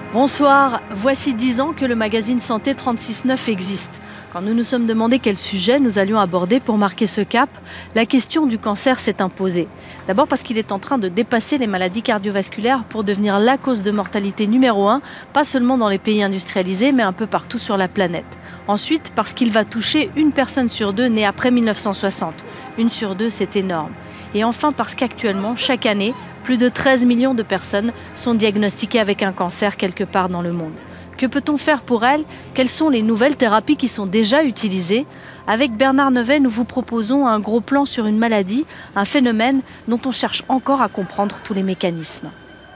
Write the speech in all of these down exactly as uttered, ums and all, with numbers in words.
Bonsoir, voici dix ans que le magazine Santé trente-six neuf existe. Quand nous nous sommes demandé quel sujet nous allions aborder pour marquer ce cap, la question du cancer s'est imposée. D'abord parce qu'il est en train de dépasser les maladies cardiovasculaires pour devenir la cause de mortalité numéro un, pas seulement dans les pays industrialisés, mais un peu partout sur la planète. Ensuite, parce qu'il va toucher une personne sur deux née après mille neuf cent soixante. Une sur deux, c'est énorme. Et enfin parce qu'actuellement, chaque année, plus de treize millions de personnes sont diagnostiquées avec un cancer quelque part dans le monde. Que peut-on faire pour elles? Quelles sont les nouvelles thérapies qui sont déjà utilisées? Avec Bernard Nevet, nous vous proposons un gros plan sur une maladie, un phénomène dont on cherche encore à comprendre tous les mécanismes.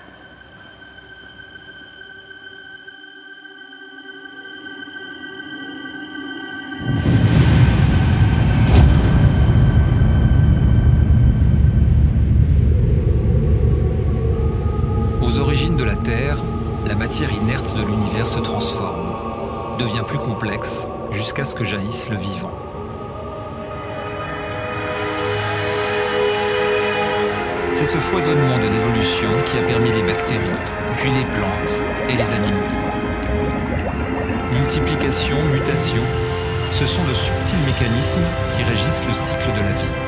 Aux origines de la Terre, la matière inerte de l'univers se transforme, devient plus complexe, jusqu'à ce que jaillisse le vivant. C'est ce foisonnement de l'évolution qui a permis les bactéries, puis les plantes et les animaux. Multiplication, mutation, ce sont de subtils mécanismes qui régissent le cycle de la vie.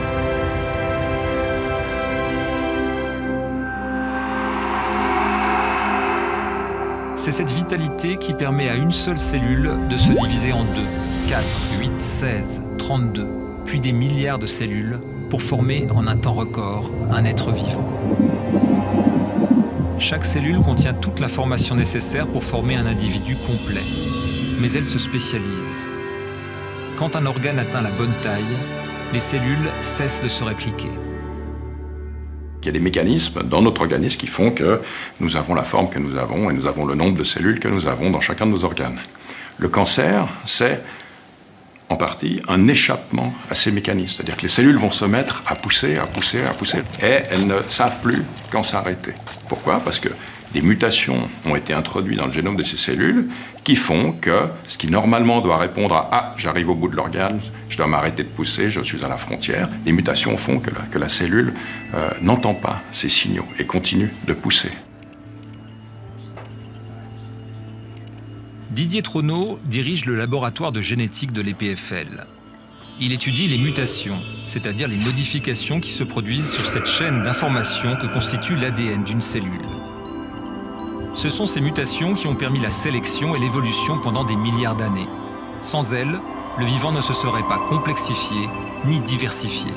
C'est cette vitalité qui permet à une seule cellule de se diviser en deux, quatre, huit, seize, trente-deux, puis des milliards de cellules pour former en un temps record un être vivant. Chaque cellule contient toute l'information nécessaire pour former un individu complet, mais elle se spécialise. Quand un organe atteint la bonne taille, les cellules cessent de se répliquer. Il y a des mécanismes dans notre organisme qui font que nous avons la forme que nous avons et nous avons le nombre de cellules que nous avons dans chacun de nos organes. Le cancer, c'est en partie un échappement à ces mécanismes. C'est-à-dire que les cellules vont se mettre à pousser, à pousser, à pousser, et elles ne savent plus quand s'arrêter. Pourquoi? Parce que des mutations ont été introduites dans le génome de ces cellules qui font que ce qui normalement doit répondre à « Ah, j'arrive au bout de l'organe, je dois m'arrêter de pousser, je suis à la frontière », les mutations font que la, que la cellule euh, n'entend pas ces signaux et continue de pousser. Didier Troneau dirige le laboratoire de génétique de l'E P F L. Il étudie les mutations, c'est-à-dire les modifications qui se produisent sur cette chaîne d'information que constitue l'A D N d'une cellule. Ce sont ces mutations qui ont permis la sélection et l'évolution pendant des milliards d'années. Sans elles, le vivant ne se serait pas complexifié ni diversifié.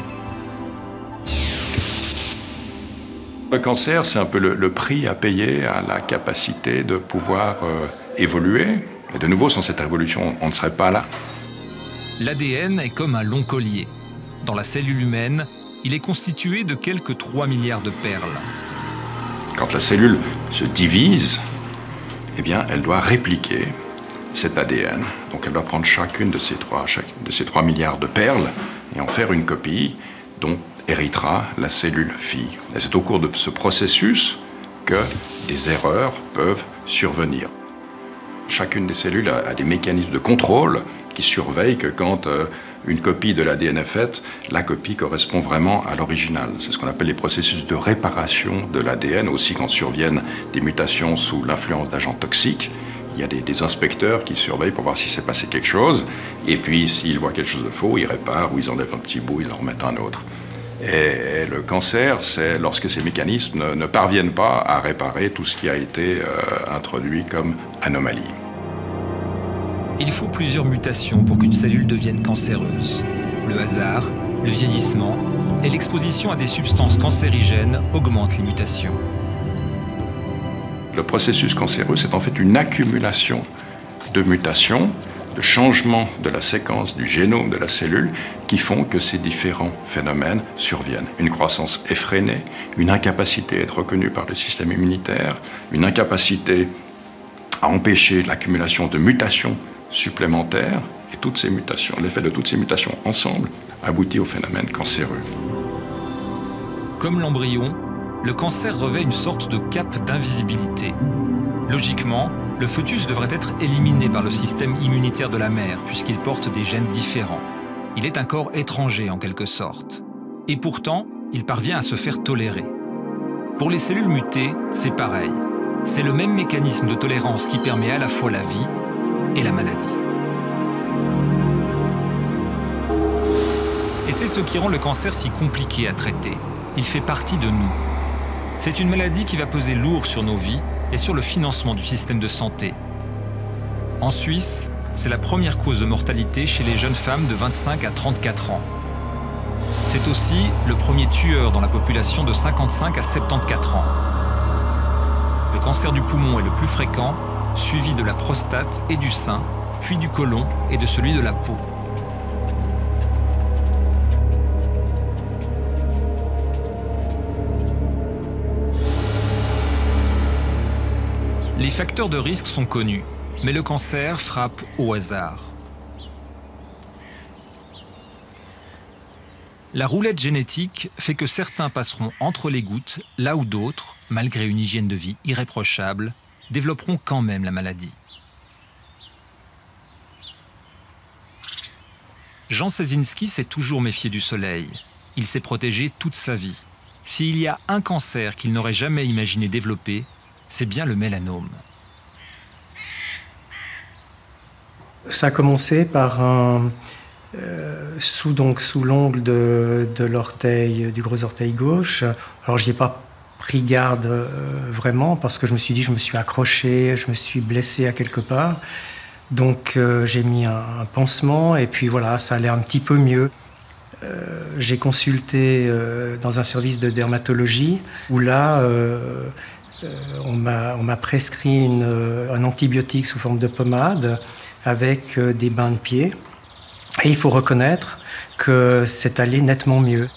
Le cancer, c'est un peu le, le prix à payer à la capacité de pouvoir euh, évoluer. Et de nouveau, sans cette évolution, on ne serait pas là. L'A D N est comme un long collier. Dans la cellule humaine, il est constitué de quelques trois milliards de perles. Quand la cellule se divise, eh bien, elle doit répliquer cet A D N. Donc elle doit prendre chacune de ces trois, chaque, de ces trois milliards de perles et en faire une copie dont héritera la cellule fille. Et c'est au cours de ce processus que des erreurs peuvent survenir. Chacune des cellules a, a des mécanismes de contrôle qui surveillent que quand euh, une copie de l'A D N est faite, la copie correspond vraiment à l'original. C'est ce qu'on appelle les processus de réparation de l'A D N, aussi quand surviennent des mutations sous l'influence d'agents toxiques. Il y a des, des inspecteurs qui surveillent pour voir si s'est passé quelque chose, et puis s'ils voient quelque chose de faux, ils réparent, ou ils enlèvent un petit bout, ils en remettent un autre. Et le cancer, c'est lorsque ces mécanismes ne, ne parviennent pas à réparer tout ce qui a été euh, introduit comme anomalie. Il faut plusieurs mutations pour qu'une cellule devienne cancéreuse. Le hasard, le vieillissement et l'exposition à des substances cancérigènes augmentent les mutations. Le processus cancéreux, c'est en fait une accumulation de mutations, de changements de la séquence du génome de la cellule qui font que ces différents phénomènes surviennent. Une croissance effrénée, une incapacité à être reconnue par le système immunitaire, une incapacité à empêcher l'accumulation de mutations supplémentaires, et toutes ces mutations, l'effet de toutes ces mutations ensemble aboutit au phénomène cancéreux. Comme l'embryon, le cancer revêt une sorte de cape d'invisibilité. Logiquement, le fœtus devrait être éliminé par le système immunitaire de la mère puisqu'il porte des gènes différents. Il est un corps étranger en quelque sorte. Et pourtant, il parvient à se faire tolérer. Pour les cellules mutées, c'est pareil. C'est le même mécanisme de tolérance qui permet à la fois la vie et la maladie. Et c'est ce qui rend le cancer si compliqué à traiter. Il fait partie de nous. C'est une maladie qui va peser lourd sur nos vies et sur le financement du système de santé. En Suisse, c'est la première cause de mortalité chez les jeunes femmes de vingt-cinq à trente-quatre ans. C'est aussi le premier tueur dans la population de cinquante-cinq à soixante-quatorze ans. Le cancer du poumon est le plus fréquent, suivi de la prostate et du sein, puis du côlon et de celui de la peau. Les facteurs de risque sont connus, mais le cancer frappe au hasard. La roulette génétique fait que certains passeront entre les gouttes, là où d'autres, malgré une hygiène de vie irréprochable, développeront quand même la maladie. Jean Sesinski s'est toujours méfié du soleil. Il s'est protégé toute sa vie. S'il y a un cancer qu'il n'aurait jamais imaginé développer, c'est bien le mélanome. Ça a commencé par un... Euh, sous, donc, sous l'ongle de, de l'orteil, du gros orteil gauche. Alors, je n'y ai pas pris garde euh, vraiment parce que je me suis dit, je me suis accroché, je me suis blessé à quelque part. Donc, euh, j'ai mis un, un pansement et puis voilà, ça allait un petit peu mieux. Euh, j'ai consulté euh, dans un service de dermatologie où là, euh, euh, on m'a prescrit une, un antibiotique sous forme de pommade avec euh, des bains de pied. Et il faut reconnaître que c'est allé nettement mieux.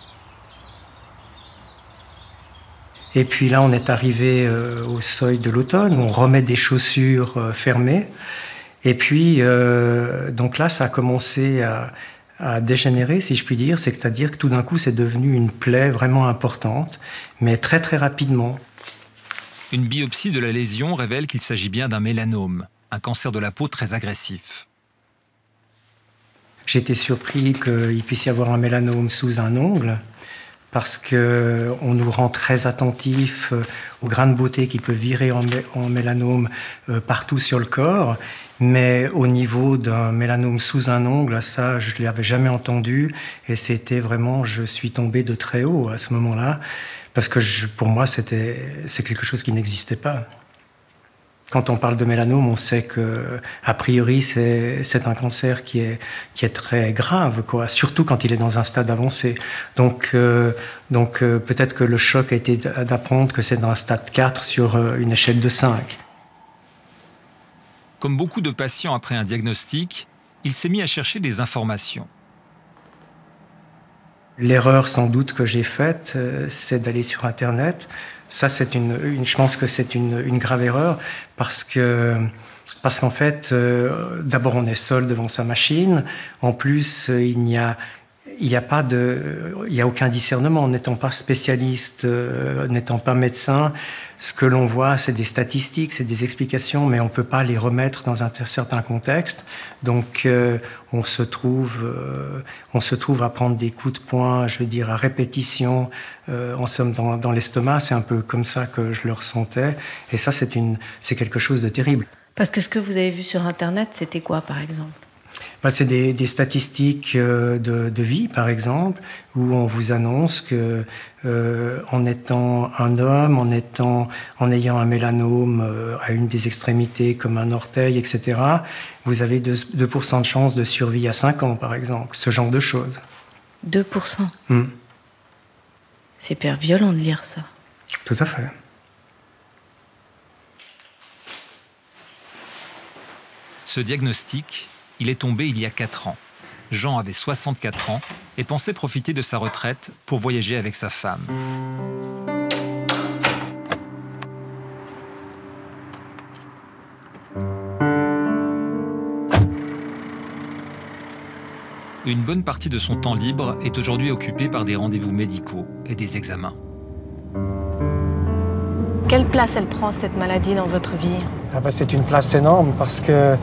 Et puis là, on est arrivé euh, au seuil de l'automne, où on remet des chaussures euh, fermées. Et puis, euh, donc là, ça a commencé à, à dégénérer, si je puis dire. C'est-à-dire que tout d'un coup, c'est devenu une plaie vraiment importante, mais très très rapidement. Une biopsie de la lésion révèle qu'il s'agit bien d'un mélanome, un cancer de la peau très agressif. J'étais surpris qu'il puisse y avoir un mélanome sous un ongle parce qu'on nous rend très attentifs aux grains de beauté qui peuvent virer en, mé en mélanome euh, partout sur le corps. Mais au niveau d'un mélanome sous un ongle, ça, je ne l'avais jamais entendu. Et c'était vraiment, je suis tombé de très haut à ce moment-là parce que je, pour moi, c'était, c'est quelque chose qui n'existait pas. Quand on parle de mélanome, on sait que, a priori, c'est un cancer qui est, qui est très grave, quoi, surtout quand il est dans un stade avancé. Donc, euh, donc euh, peut-être que le choc a été d'apprendre que c'est dans un stade quatre sur euh, une échelle de cinq. Comme beaucoup de patients après un diagnostic, il s'est mis à chercher des informations. L'erreur, sans doute, que j'ai faite, euh, c'est d'aller sur Internet. Ça, c'est une, une, je pense que c'est une, une grave erreur parce que, parce qu'en fait, euh, d'abord, on est seul devant sa machine. En plus, euh, il n'y a, il n'y a pas de, il y a aucun discernement. N'étant pas spécialiste, euh, n'étant pas médecin, ce que l'on voit, c'est des statistiques, c'est des explications, mais on ne peut pas les remettre dans un certain contexte. Donc, euh, on se trouve, euh, on se trouve à prendre des coups de poing, je veux dire, à répétition, euh, en somme, dans, dans l'estomac. C'est un peu comme ça que je le ressentais. Et ça, c'est une, c'est quelque chose de terrible. Parce que ce que vous avez vu sur Internet, c'était quoi, par exemple ? Ben, c'est des, des statistiques de, de vie, par exemple, où on vous annonce que euh, en étant un homme, en étant, en ayant un mélanome euh, à une des extrémités, comme un orteil, et cetera, vous avez deux pour cent de chance de survie à cinq ans, par exemple. Ce genre de choses. deux pour cent Mmh. C'est hyper violent de lire ça. Tout à fait. Ce diagnostic, il est tombé il y a quatre ans. Jean avait soixante-quatre ans et pensait profiter de sa retraite pour voyager avec sa femme. Une bonne partie de son temps libre est aujourd'hui occupée par des rendez-vous médicaux et des examens. Quelle place elle prend, cette maladie, dans votre vie ? Ah ben, c'est une place énorme parce que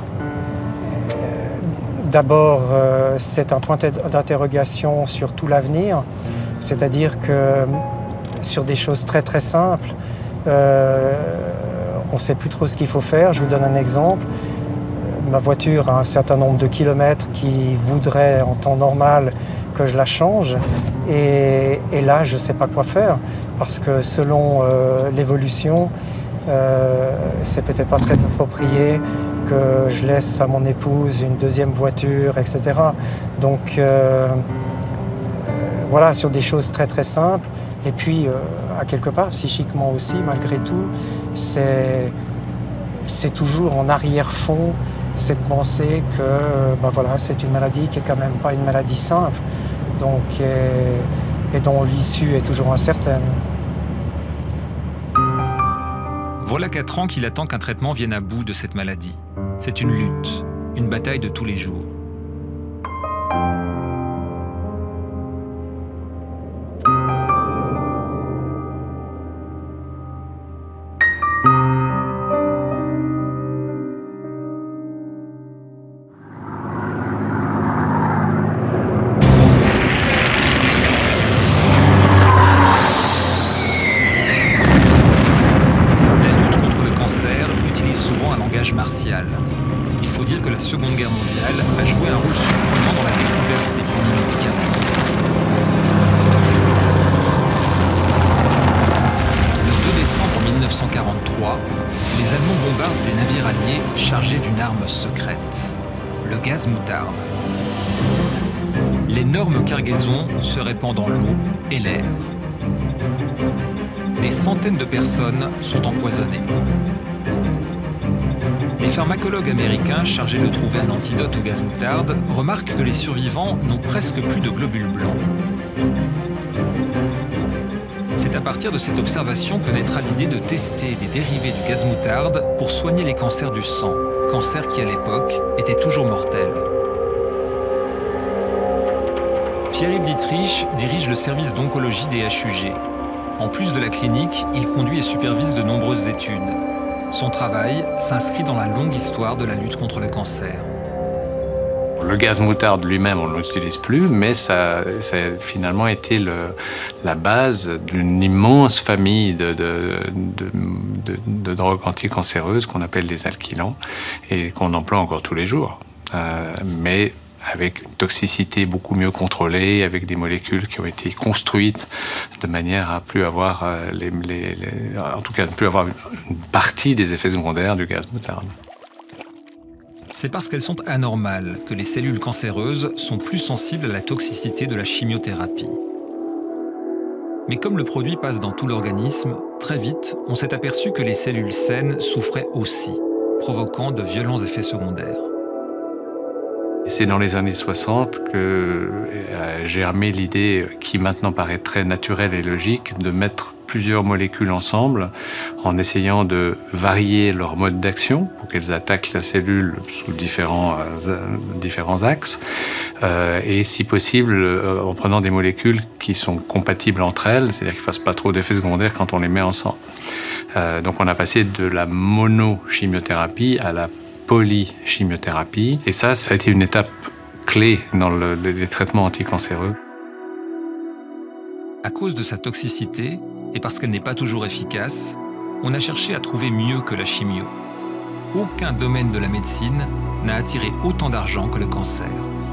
d'abord, euh, c'est un point d'interrogation sur tout l'avenir, c'est-à-dire que sur des choses très très simples, Euh, on ne sait plus trop ce qu'il faut faire. Je vous donne un exemple. Ma voiture a un certain nombre de kilomètres qui voudrait en temps normal que je la change. Et, et là, je ne sais pas quoi faire parce que selon euh, l'évolution, euh, c'est peut-être pas très approprié que je laisse à mon épouse une deuxième voiture, et cetera. Donc euh, euh, voilà, sur des choses très très simples. Et puis, euh, à quelque part, psychiquement aussi, malgré tout, c'est, c'est toujours en arrière-fond cette pensée que bah voilà, c'est une maladie qui est quand même pas une maladie simple, donc, et, et dont l'issue est toujours incertaine. Voilà quatre ans qu'il attend qu'un traitement vienne à bout de cette maladie. C'est une lutte, une bataille de tous les jours. martial. Il faut dire que la Seconde Guerre mondiale a joué un rôle surprenant dans la découverte des premiers médicaments. Le deux décembre mille neuf cent quarante-trois, les Allemands bombardent des navires alliés chargés d'une arme secrète, le gaz moutarde. L'énorme cargaison se répand dans l'eau et l'air. Des centaines de personnes sont empoisonnées. Les pharmacologues américains chargés de trouver un antidote au gaz moutarde remarquent que les survivants n'ont presque plus de globules blancs. C'est à partir de cette observation que naîtra l'idée de tester des dérivés du gaz moutarde pour soigner les cancers du sang, cancers qui à l'époque étaient toujours mortels. Pierre-Yves Dietrich dirige le service d'oncologie des H U G. En plus de la clinique, il conduit et supervise de nombreuses études. Son travail s'inscrit dans la longue histoire de la lutte contre le cancer. Le gaz moutarde lui-même, on ne l'utilise plus, mais ça, ça a finalement été le, la base d'une immense famille de, de, de, de, de drogues anticancéreuses qu'on appelle les alkylants et qu'on emploie encore tous les jours. Euh, mais avec une toxicité beaucoup mieux contrôlée, avec des molécules qui ont été construites de manière à plus avoir, euh, les, les, les, en tout cas, ne plus avoir une partie des effets secondaires du gaz moutarde. C'est parce qu'elles sont anormales que les cellules cancéreuses sont plus sensibles à la toxicité de la chimiothérapie. Mais comme le produit passe dans tout l'organisme, très vite, on s'est aperçu que les cellules saines souffraient aussi, provoquant de violents effets secondaires. C'est dans les années soixante que a germé l'idée, qui maintenant paraît très naturelle et logique, de mettre plusieurs molécules ensemble en essayant de varier leur mode d'action pour qu'elles attaquent la cellule sous différents, euh, différents axes euh, et si possible euh, en prenant des molécules qui sont compatibles entre elles, c'est-à-dire qu'ils ne fassent pas trop d'effets secondaires quand on les met ensemble. Euh, donc on a passé de la monochimiothérapie à la polychimiothérapie. Et ça, ça a été une étape clé dans le, les traitements anticancéreux. À cause de sa toxicité, et parce qu'elle n'est pas toujours efficace, on a cherché à trouver mieux que la chimio. Aucun domaine de la médecine n'a attiré autant d'argent que le cancer.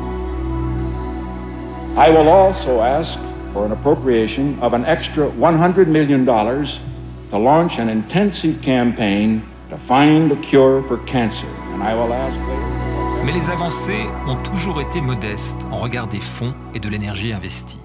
I will also ask for an appropriation of an extra one hundred million dollars to launch an intensive campaign to find a cure for cancer. And I will ask later... Mais les avancées ont toujours été modestes en regard des fonds et de l'énergie investie.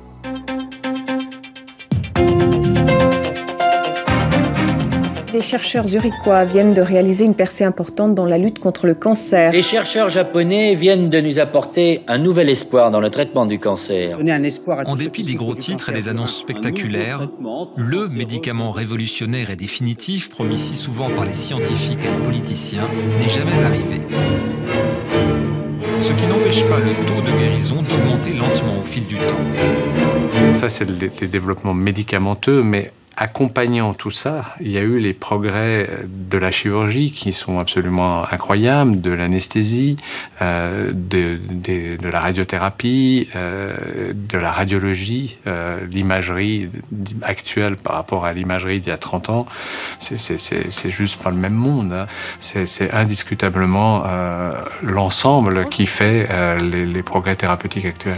Les chercheurs zurichois viennent de réaliser une percée importante dans la lutte contre le cancer. Les chercheurs japonais viennent de nous apporter un nouvel espoir dans le traitement du cancer. En dépit des gros titres et des annonces spectaculaires, le médicament révolutionnaire et définitif promis si souvent par les scientifiques et les politiciens n'est jamais arrivé. Ce qui n'empêche pas le taux de guérison d'augmenter lentement au fil du temps. Ça, c'est les développements médicamenteux, mais accompagnant tout ça, il y a eu les progrès de la chirurgie qui sont absolument incroyables, de l'anesthésie, euh, de, de, de la radiothérapie, euh, de la radiologie, euh, l'imagerie actuelle par rapport à l'imagerie d'il y a trente ans, c'est, c'est, c'est, c'est juste pas le même monde. Hein. C'est, c'est indiscutablement euh, l'ensemble qui fait euh, les, les progrès thérapeutiques actuels.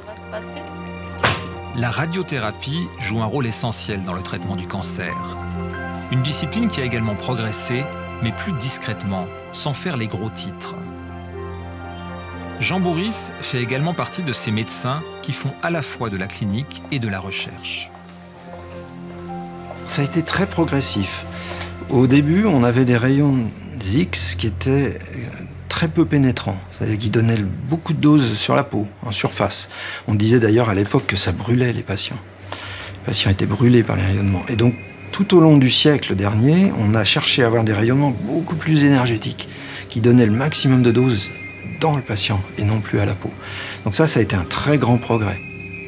La radiothérapie joue un rôle essentiel dans le traitement du cancer. Une discipline qui a également progressé, mais plus discrètement, sans faire les gros titres. Jean Bourris fait également partie de ces médecins qui font à la fois de la clinique et de la recherche. Ça a été très progressif. Au début, on avait des rayons X qui étaient très peu pénétrants, c'est-à-dire qui donnaient beaucoup de doses sur la peau, en surface. On disait d'ailleurs à l'époque que ça brûlait les patients. Les patients étaient brûlés par les rayonnements. Et donc, tout au long du siècle dernier, on a cherché à avoir des rayonnements beaucoup plus énergétiques, qui donnaient le maximum de doses dans le patient et non plus à la peau. Donc ça, ça a été un très grand progrès.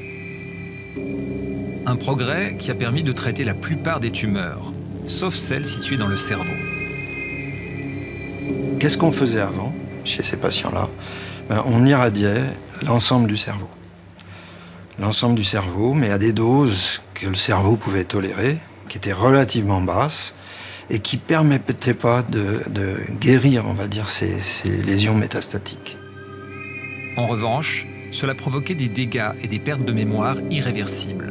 Un progrès qui a permis de traiter la plupart des tumeurs, sauf celles situées dans le cerveau. Qu'est-ce qu'on faisait avant, chez ces patients-là? Ben, on irradiait l'ensemble du cerveau. L'ensemble du cerveau, mais à des doses que le cerveau pouvait tolérer, qui étaient relativement basses, et qui ne permettaient pas de, de guérir, on va dire, ces, ces lésions métastatiques. En revanche, cela provoquait des dégâts et des pertes de mémoire irréversibles.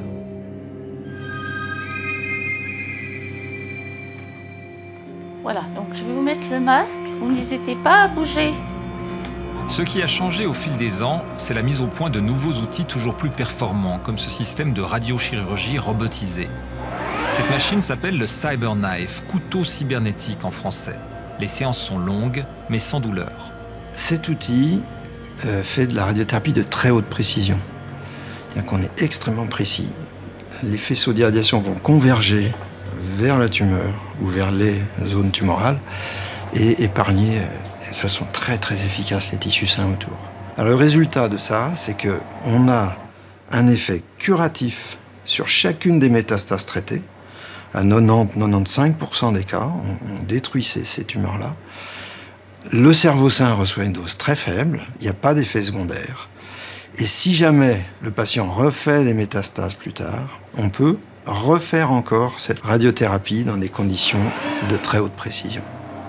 Voilà, donc je vais vous mettre le masque, vous n'hésitez pas à bouger. Ce qui a changé au fil des ans, c'est la mise au point de nouveaux outils toujours plus performants, comme ce système de radiochirurgie robotisée. Cette machine s'appelle le CyberKnife, couteau cybernétique en français. Les séances sont longues, mais sans douleur. Cet outil euh, fait de la radiothérapie de très haute précision. C'est-à-dire qu'on est extrêmement précis. Les faisceaux d'irradiation vont converger vers la tumeur ou vers les zones tumorales et épargner de façon très très efficace les tissus sains autour. Alors le résultat de ça, c'est qu'on a un effet curatif sur chacune des métastases traitées. À quatre-vingt-dix à quatre-vingt-quinze pour cent des cas, on, on détruit ces, ces tumeurs-là. Le cerveau sain reçoit une dose très faible, il n'y a pas d'effet secondaire. Et si jamais le patient refait les métastases plus tard, on peut refaire encore cette radiothérapie dans des conditions de très haute précision.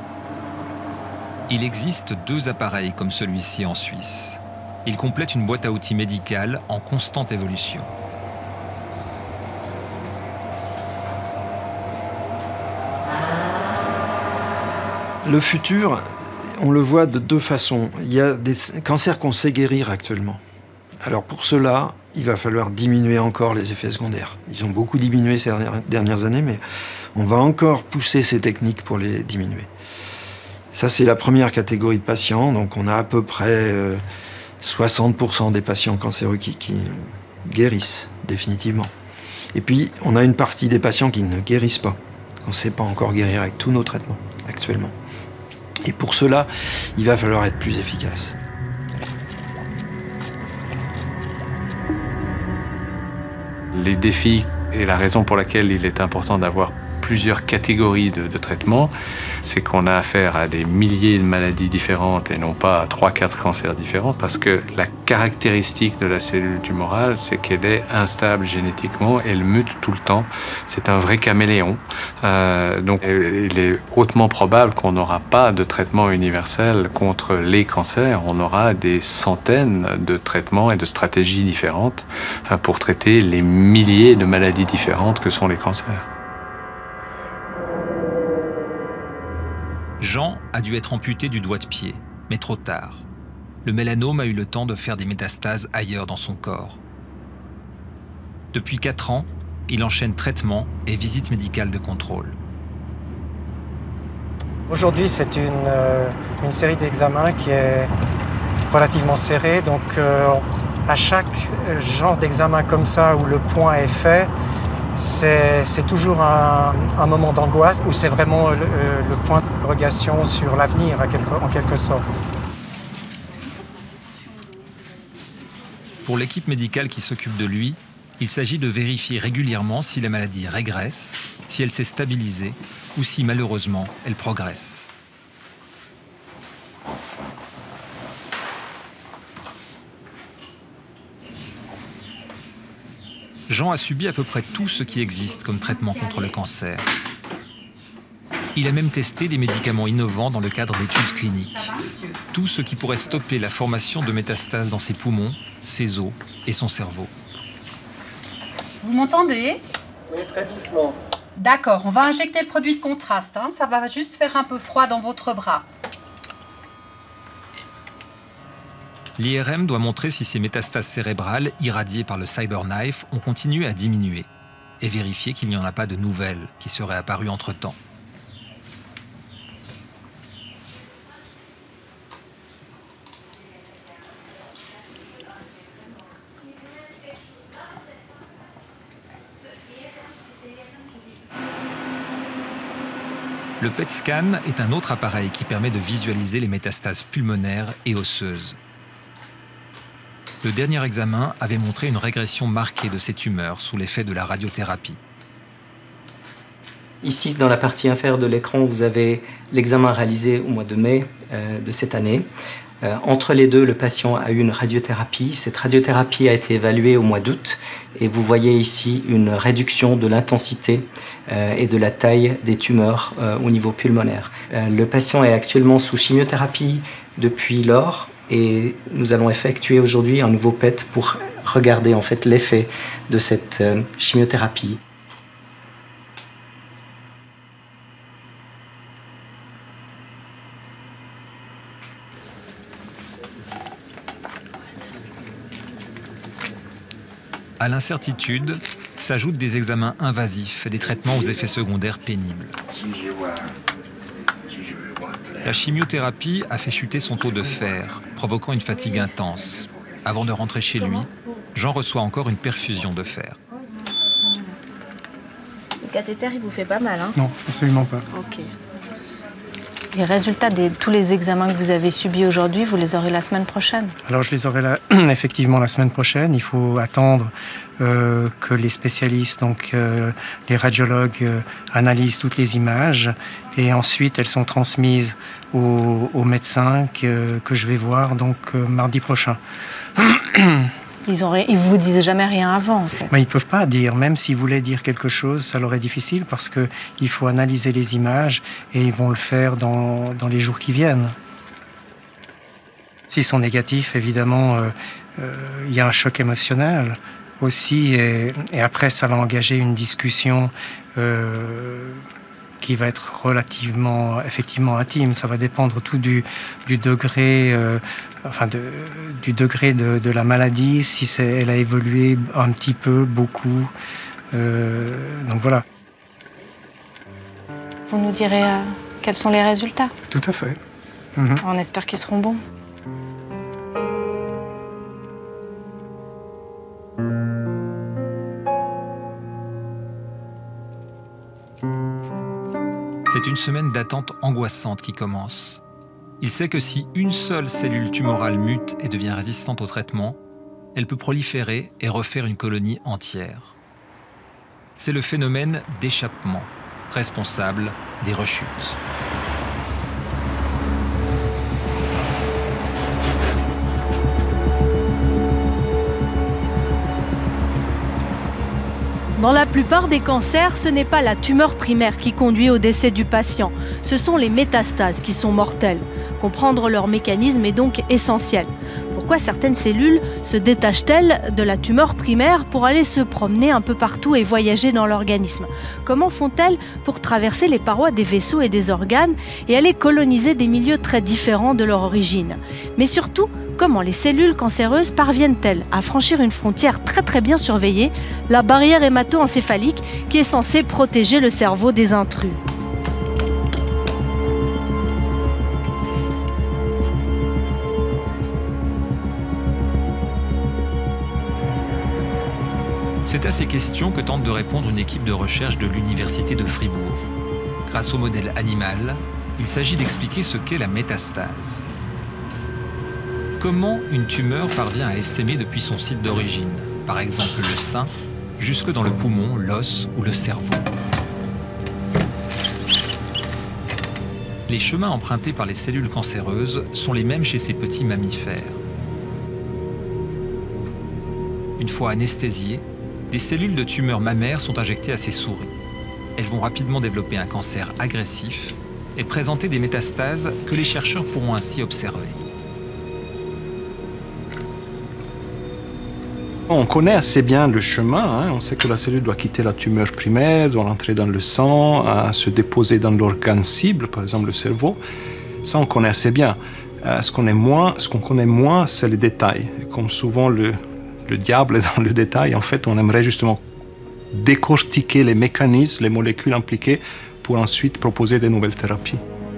Il existe deux appareils comme celui-ci en Suisse. Ils complètent une boîte à outils médicale en constante évolution. Le futur, on le voit de deux façons. Il y a des cancers qu'on sait guérir actuellement. Alors pour cela, il va falloir diminuer encore les effets secondaires. Ils ont beaucoup diminué ces dernières années, mais on va encore pousser ces techniques pour les diminuer. Ça, c'est la première catégorie de patients. Donc on a à peu près euh, soixante pour cent des patients cancéreux qui, qui guérissent définitivement. Et puis, on a une partie des patients qui ne guérissent pas, qu'on ne sait pas encore guérir avec tous nos traitements actuellement. Et pour cela, il va falloir être plus efficace. Les défis et la raison pour laquelle il est important d'avoir plusieurs catégories de, de traitements, c'est qu'on a affaire à des milliers de maladies différentes et non pas à trois quatre cancers différents, parce que la caractéristique de la cellule tumorale, c'est qu'elle est instable génétiquement, elle mute tout le temps, c'est un vrai caméléon. Euh, donc il est hautement probable qu'on n'aura pas de traitement universel contre les cancers, on aura des centaines de traitements et de stratégies différentes pour traiter les milliers de maladies différentes que sont les cancers. Jean a dû être amputé du doigt de pied, mais trop tard. Le mélanome a eu le temps de faire des métastases ailleurs dans son corps. Depuis quatre ans, il enchaîne traitement et visites médicales de contrôle. Aujourd'hui, c'est une, euh, une série d'examens qui est relativement serrée. Donc, euh, à chaque genre d'examen comme ça où le point est fait, c'est toujours un, un moment d'angoisse où c'est vraiment le, le point d'interrogation sur l'avenir en quelque sorte. Pour l'équipe médicale qui s'occupe de lui, il s'agit de vérifier régulièrement si la maladie régresse si elle s'est stabilisée ou si malheureusement elle progresse. Jean a subi à peu près tout ce qui existe comme traitement contre le cancer. Il a même testé des médicaments innovants dans le cadre d'études cliniques. Tout ce qui pourrait stopper la formation de métastases dans ses poumons, ses os et son cerveau. Vous m'entendez? Oui, très doucement. D'accord, on va injecter le produit de contraste. Hein. Ça va juste faire un peu froid dans votre bras. L'I R M doit montrer si ces métastases cérébrales, irradiées par le CyberKnife, ont continué à diminuer et vérifier qu'il n'y en a pas de nouvelles qui seraient apparues entre-temps. Le P E T scan est un autre appareil qui permet de visualiser les métastases pulmonaires et osseuses. Le dernier examen avait montré une régression marquée de ces tumeurs sous l'effet de la radiothérapie. Ici, dans la partie inférieure de l'écran, vous avez l'examen réalisé au mois de mai euh, de cette année. Euh, entre les deux, le patient a eu une radiothérapie. Cette radiothérapie a été évaluée au mois d'août et vous voyez ici une réduction de l'intensité euh, et de la taille des tumeurs euh, au niveau pulmonaire. Euh, le patient est actuellement sous chimiothérapie depuis lors et nous allons effectuer aujourd'hui un nouveau P E T pour regarder en fait l'effet de cette euh, chimiothérapie. À l'incertitude s'ajoutent des examens invasifs et des traitements aux effets secondaires pénibles. La chimiothérapie a fait chuter son taux de fer, provoquant une fatigue intense. Avant de rentrer chez lui, Jean reçoit encore une perfusion de fer. Le cathéter, il vous fait pas mal, hein? Non, absolument pas. Ok. Les résultats de tous les examens que vous avez subis aujourd'hui, vous les aurez la semaine prochaine? Alors je les aurai la, effectivement la semaine prochaine. Il faut attendre euh, que les spécialistes, donc euh, les radiologues, euh, analysent toutes les images et ensuite elles sont transmises aux, aux médecins que, que je vais voir donc euh, mardi prochain. Ils ne ils vous disaient jamais rien avant, en fait. Mais ils ne peuvent pas dire, même s'ils voulaient dire quelque chose, ça leur est difficile parce qu'il faut analyser les images et ils vont le faire dans, dans les jours qui viennent. S'ils sont négatifs, évidemment, euh, euh, il y a un choc émotionnel aussi et, et après ça va engager une discussion euh, qui va être relativement, effectivement intime. Ça va dépendre tout du, du degré, euh, enfin de, du degré de, de la maladie, si c'est, elle a évolué un petit peu, beaucoup. Euh, donc voilà. Vous nous direz euh, quels sont les résultats? Tout à fait. Mmh. On espère qu'ils seront bons. C'est une semaine d'attente angoissante qui commence. Il sait que si une seule cellule tumorale mute et devient résistante au traitement, elle peut proliférer et refaire une colonie entière. C'est le phénomène d'échappement, responsable des rechutes. Dans la plupart des cancers, ce n'est pas la tumeur primaire qui conduit au décès du patient. Ce sont les métastases qui sont mortelles. Comprendre leur mécanisme est donc essentiel. Pourquoi certaines cellules se détachent-elles de la tumeur primaire pour aller se promener un peu partout et voyager dans l'organisme? Comment font-elles pour traverser les parois des vaisseaux et des organes et aller coloniser des milieux très différents de leur origine? Mais surtout, comment les cellules cancéreuses parviennent-elles à franchir une frontière très très bien surveillée, la barrière hémato-encéphalique qui est censée protéger le cerveau des intrus? C'est à ces questions que tente de répondre une équipe de recherche de l'Université de Fribourg. Grâce au modèle animal, il s'agit d'expliquer ce qu'est la métastase. Comment une tumeur parvient à essaimer depuis son site d'origine, par exemple le sein, jusque dans le poumon, l'os ou le cerveau. Les chemins empruntés par les cellules cancéreuses sont les mêmes chez ces petits mammifères. Une fois anesthésiées, des cellules de tumeurs mammaires sont injectées à ces souris. Elles vont rapidement développer un cancer agressif et présenter des métastases que les chercheurs pourront ainsi observer. On connaît assez bien le chemin, hein. On sait que la cellule doit quitter la tumeur primaire, doit rentrer dans le sang, euh, se déposer dans l'organe cible, par exemple le cerveau. Ça, on connaît assez bien. Euh, ce qu'on connaît moins, ce qu'on connaît moins, c'est les détails. Et comme souvent le, le diable est dans le détail, en fait, on aimerait justement décortiquer les mécanismes, les molécules impliquées, pour ensuite proposer de nouvelles thérapies.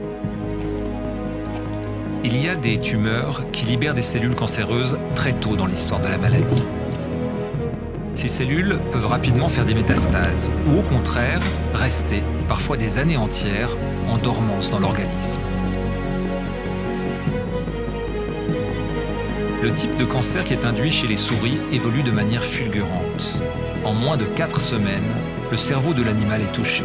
Il y a des tumeurs qui libèrent des cellules cancéreuses très tôt dans l'histoire de la maladie. Ces cellules peuvent rapidement faire des métastases ou au contraire rester parfois des années entières en dormance dans l'organisme. Le type de cancer qui est induit chez les souris évolue de manière fulgurante. En moins de quatre semaines, le cerveau de l'animal est touché.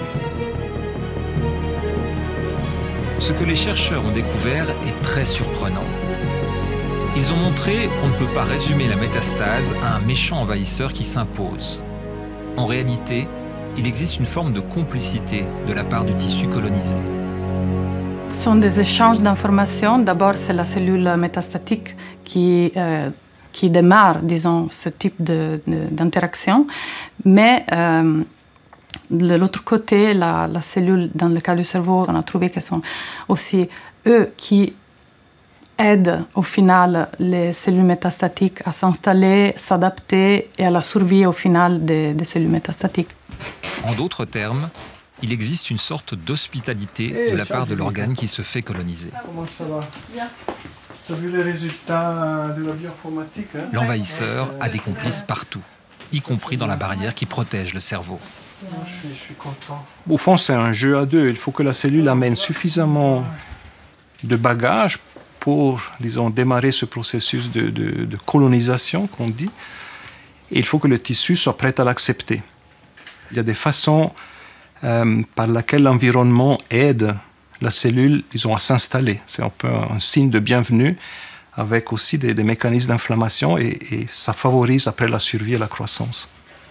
Ce que les chercheurs ont découvert est très surprenant. Ils ont montré qu'on ne peut pas résumer la métastase à un méchant envahisseur qui s'impose. En réalité, il existe une forme de complicité de la part du tissu colonisé. Ce sont des échanges d'informations. D'abord, c'est la cellule métastatique qui, euh, qui démarre, disons, ce type d'interaction. Mais euh, de l'autre côté, la, la cellule, dans le cas du cerveau, on a trouvé qu'elles sont aussi eux qui aident au final les cellules métastatiques à s'installer, s'adapter et à la survie au final des, des cellules métastatiques. En d'autres termes, il existe une sorte d'hospitalité de la part de l'organe qui se fait coloniser. Comment ça va? Bien. Tu as vu les résultats de la bioinformatique, hein? L'envahisseur a des complices partout, y compris dans la barrière qui protège le cerveau. Je suis, je suis content. Au fond, c'est un jeu à deux. Il faut que la cellule amène suffisamment de bagages pour, disons, démarrer ce processus de, de, de colonisation, qu'on dit. Et il faut que le tissu soit prêt à l'accepter. Il y a des façons euh, par lesquelles l'environnement aide la cellule, disons, à s'installer. C'est un peu un signe de bienvenue, avec aussi des, des mécanismes d'inflammation, et, et ça favorise après la survie et la croissance.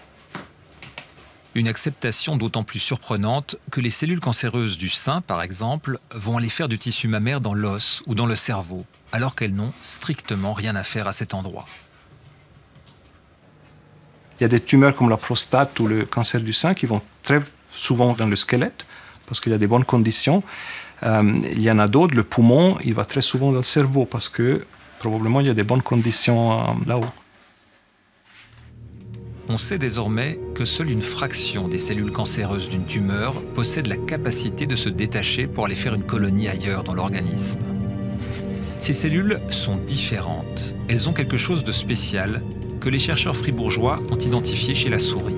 Une acceptation d'autant plus surprenante que les cellules cancéreuses du sein, par exemple, vont aller faire du tissu mammaire dans l'os ou dans le cerveau, alors qu'elles n'ont strictement rien à faire à cet endroit. Il y a des tumeurs comme la prostate ou le cancer du sein qui vont très souvent dans le squelette, parce qu'il y a des bonnes conditions. Euh, il y en a d'autres, le poumon, il va très souvent dans le cerveau, parce que probablement il y a des bonnes conditions euh, là-haut. On sait désormais que seule une fraction des cellules cancéreuses d'une tumeur possède la capacité de se détacher pour aller faire une colonie ailleurs dans l'organisme. Ces cellules sont différentes. Elles ont quelque chose de spécial que les chercheurs fribourgeois ont identifié chez la souris.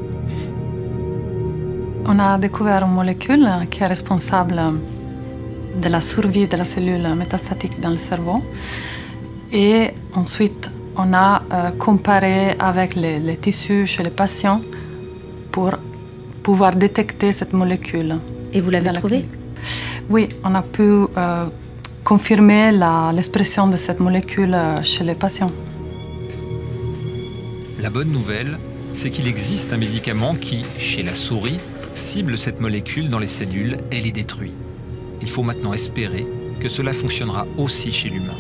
On a découvert une molécule qui est responsable de la survie de la cellule métastatique dans le cerveau. Et ensuite, on a euh, comparé avec les, les tissus chez les patients pour pouvoir détecter cette molécule. Et vous l'avez trouvée? Oui, on a pu euh, confirmer l'expression de cette molécule chez les patients. La bonne nouvelle, c'est qu'il existe un médicament qui, chez la souris, cible cette molécule dans les cellules et les détruit. Il faut maintenant espérer que cela fonctionnera aussi chez l'humain.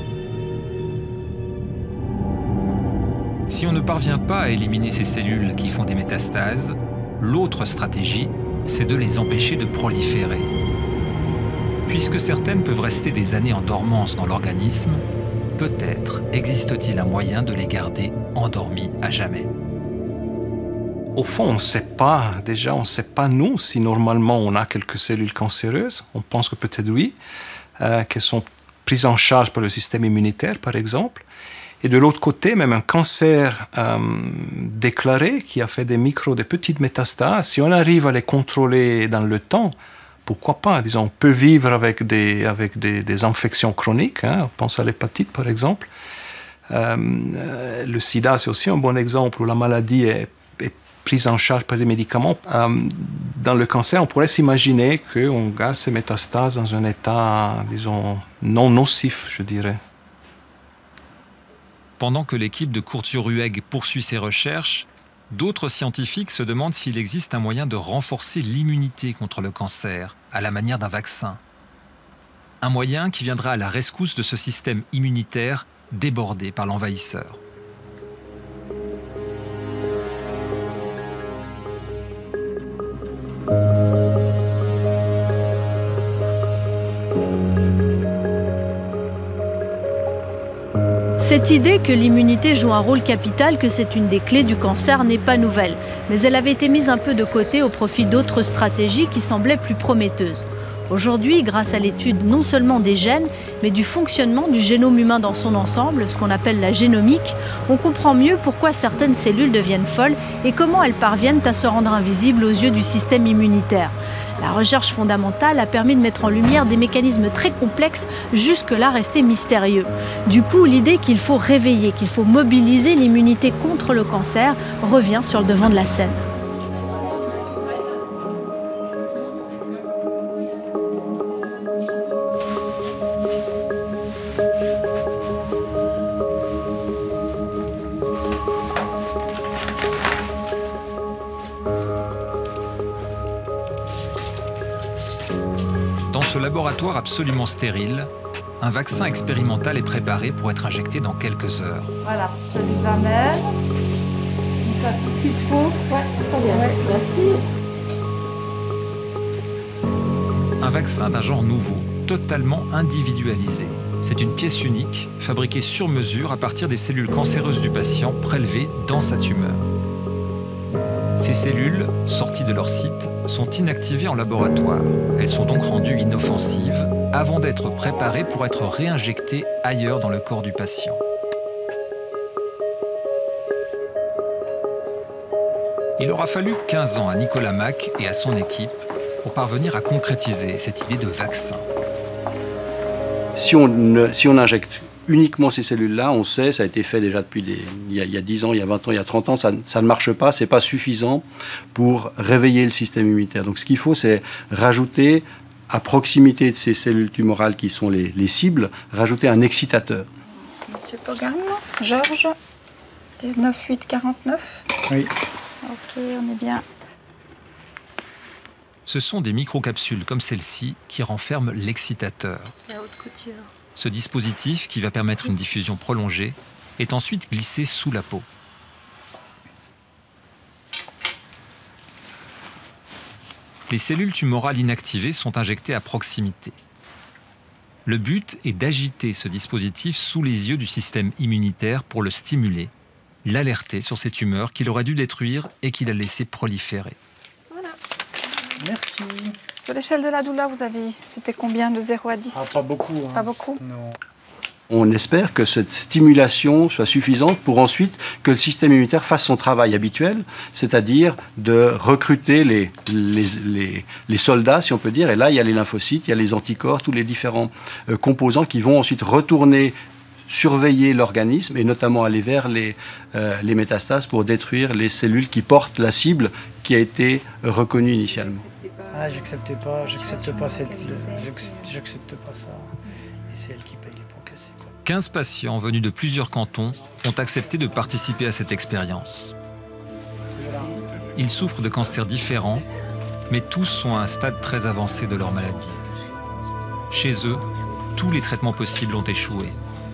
Si on ne parvient pas à éliminer ces cellules qui font des métastases, l'autre stratégie, c'est de les empêcher de proliférer. Puisque certaines peuvent rester des années en dormance dans l'organisme, peut-être existe-t-il un moyen de les garder endormies à jamais. Au fond, on ne sait pas, déjà, on ne sait pas nous si normalement on a quelques cellules cancéreuses. On pense que peut-être oui, euh, qu'elles sont prises en charge par le système immunitaire, par exemple. Et de l'autre côté, même un cancer euh, déclaré qui a fait des micros, des petites métastases, si on arrive à les contrôler dans le temps, pourquoi pas? Disons, on peut vivre avec des, avec des, des infections chroniques, hein, on pense à l'hépatite par exemple. Euh, le sida, c'est aussi un bon exemple où la maladie est, est prise en charge par les médicaments. Euh, dans le cancer, on pourrait s'imaginer qu'on garde ces métastases dans un état, disons, non nocif, je dirais. Pendant que l'équipe de Courtier-Ruegg poursuit ses recherches, d'autres scientifiques se demandent s'il existe un moyen de renforcer l'immunité contre le cancer, à la manière d'un vaccin. Un moyen qui viendra à la rescousse de ce système immunitaire débordé par l'envahisseur. Cette idée que l'immunité joue un rôle capital, que c'est une des clés du cancer, n'est pas nouvelle. Mais elle avait été mise un peu de côté au profit d'autres stratégies qui semblaient plus prometteuses. Aujourd'hui, grâce à l'étude non seulement des gènes, mais du fonctionnement du génome humain dans son ensemble, ce qu'on appelle la génomique, on comprend mieux pourquoi certaines cellules deviennent folles et comment elles parviennent à se rendre invisibles aux yeux du système immunitaire. La recherche fondamentale a permis de mettre en lumière des mécanismes très complexes, jusque-là restés mystérieux. Du coup, l'idée qu'il faut réveiller, qu'il faut mobiliser l'immunité contre le cancer revient sur le devant de la scène. Dans ce laboratoire absolument stérile, un vaccin expérimental est préparé pour être injecté dans quelques heures. Voilà, je les amène. Tu as tout ce qu'il faut. Ouais, très bien. Ouais, merci. Un vaccin d'un genre nouveau, totalement individualisé. C'est une pièce unique, fabriquée sur mesure à partir des cellules cancéreuses du patient prélevées dans sa tumeur. Ces cellules, sorties de leur site, sont inactivées en laboratoire. Elles sont donc rendues inoffensives avant d'être préparées pour être réinjectées ailleurs dans le corps du patient. Il aura fallu quinze ans à Nicolas Mack et à son équipe pour parvenir à concrétiser cette idée de vaccin. Si on, si on injecte uniquement ces cellules-là, on sait, ça a été fait déjà depuis des, il, y a, il y a dix ans, il y a vingt ans, il y a trente ans, ça, ça ne marche pas, c'est pas suffisant pour réveiller le système immunitaire. Donc ce qu'il faut, c'est rajouter, à proximité de ces cellules tumorales qui sont les, les cibles, rajouter un excitateur. Monsieur Pogam, Georges, dix-neuf huit quarante-neuf. Oui. Ok, on est bien. Ce sont des microcapsules comme celle-ci qui renferment l'excitateur. La haute couture. Ce dispositif, qui va permettre une diffusion prolongée, est ensuite glissé sous la peau. Les cellules tumorales inactivées sont injectées à proximité. Le but est d'agiter ce dispositif sous les yeux du système immunitaire pour le stimuler, l'alerter sur ces tumeurs qu'il aurait dû détruire et qu'il a laissé proliférer. Voilà. Merci. Sur l'échelle de la douleur, vous avez, c'était combien de zéro à dix? Ah, pas beaucoup. Hein. Pas beaucoup? Non. On espère que cette stimulation soit suffisante pour ensuite que le système immunitaire fasse son travail habituel, c'est-à-dire de recruter les, les, les, les soldats, si on peut dire. Et là, il y a les lymphocytes, il y a les anticorps, tous les différents euh, composants qui vont ensuite retourner surveiller l'organisme et notamment aller vers les, euh, les métastases pour détruire les cellules qui portent la cible qui a été reconnue initialement. Ah, j'acceptais pas, j'accepte pas cette, j'accepte pas ça. Et c'est elle qui paye les pots cassés. quinze patients venus de plusieurs cantons ont accepté de participer à cette expérience. Ils souffrent de cancers différents, mais tous sont à un stade très avancé de leur maladie. Chez eux, tous les traitements possibles ont échoué.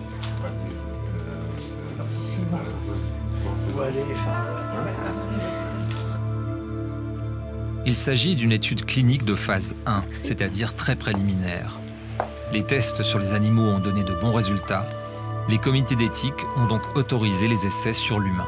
Il s'agit d'une étude clinique de phase un, c'est-à-dire très préliminaire. Les tests sur les animaux ont donné de bons résultats. Les comités d'éthique ont donc autorisé les essais sur l'humain.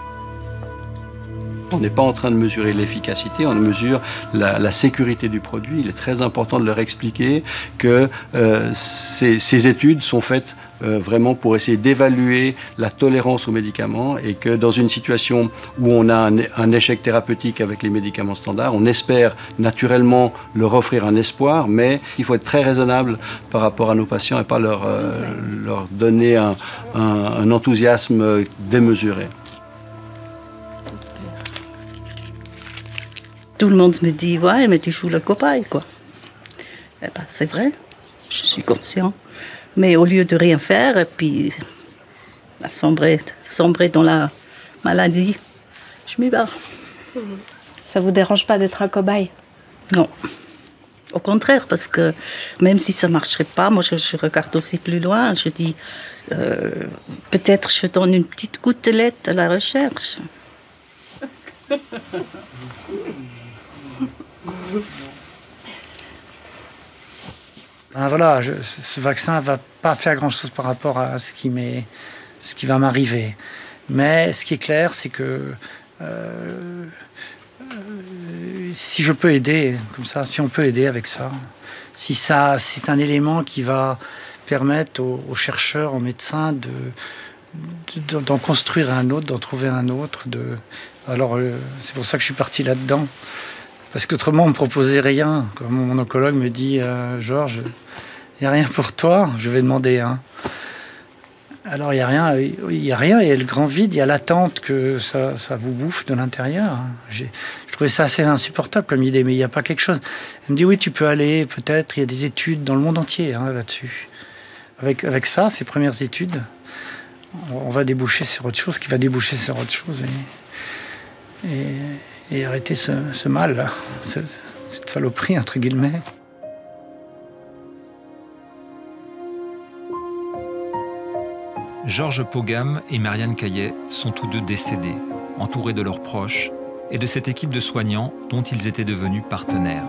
On n'est pas en train de mesurer l'efficacité, on mesure la, la sécurité du produit. Il est très important de leur expliquer que euh, ces, ces études sont faites euh, vraiment pour essayer d'évaluer la tolérance aux médicaments et que dans une situation où on a un, un échec thérapeutique avec les médicaments standards, on espère naturellement leur offrir un espoir, mais il faut être très raisonnable par rapport à nos patients et pas leur, euh, leur donner un, un, un enthousiasme démesuré. Tout le monde me dit, ouais, mais tu joues le cobaye, quoi. Eh ben, c'est vrai, je suis conscient. Mais au lieu de rien faire, et puis sombrer, sombrer dans la maladie, je m'y barre. Ça vous dérange pas d'être un cobaye? Non. Au contraire, parce que même si ça ne marcherait pas, moi je, je regarde aussi plus loin. Je dis, euh, peut-être je donne une petite gouttelette à la recherche. Ben voilà, je, ce vaccin ne va pas faire grand-chose par rapport à ce qui, m'est, ce qui va m'arriver. Mais ce qui est clair, c'est que euh, euh, si je peux aider, comme ça, si on peut aider avec ça, si ça, c'est un élément qui va permettre aux, aux chercheurs, aux médecins de, de, d'en construire un autre, d'en trouver un autre. De, alors, euh, c'est pour ça que je suis parti là-dedans. Parce qu'autrement, on ne me proposait rien. Comme mon oncologue me dit, euh, Georges, il n'y a rien pour toi, je vais demander un. Alors, il n'y a rien, il n'y a rien, il y a le grand vide, il y a l'attente que ça, ça vous bouffe de l'intérieur. J'ai, je trouvais ça assez insupportable comme idée, mais il n'y a pas quelque chose. Elle me dit, oui, tu peux aller, peut-être, il y a des études dans le monde entier hein, là-dessus. Avec, avec ça, ces premières études, on, on va déboucher sur autre chose, qui va déboucher sur autre chose. Et, et, et arrêter ce, ce mal, là, cette, cette saloperie, entre guillemets. Georges Pogam et Marianne Caillet sont tous deux décédés, entourés de leurs proches et de cette équipe de soignants dont ils étaient devenus partenaires.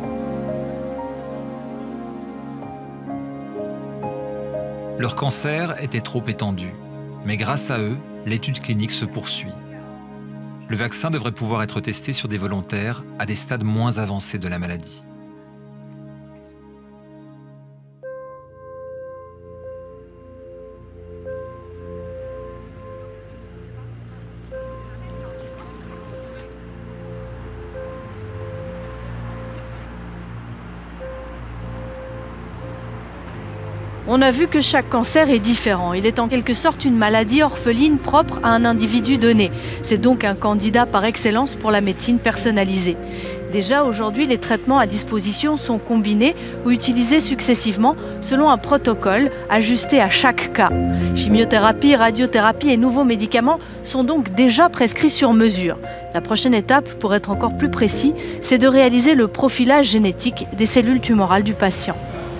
Leur cancer était trop étendu, mais grâce à eux, l'étude clinique se poursuit. Le vaccin devrait pouvoir être testé sur des volontaires à des stades moins avancés de la maladie. On a vu que chaque cancer est différent. Il est en quelque sorte une maladie orpheline propre à un individu donné. C'est donc un candidat par excellence pour la médecine personnalisée. Déjà aujourd'hui, les traitements à disposition sont combinés ou utilisés successivement selon un protocole ajusté à chaque cas. Chimiothérapie, radiothérapie et nouveaux médicaments sont donc déjà prescrits sur mesure. La prochaine étape, pour être encore plus précis, c'est de réaliser le profilage génétique des cellules tumorales du patient.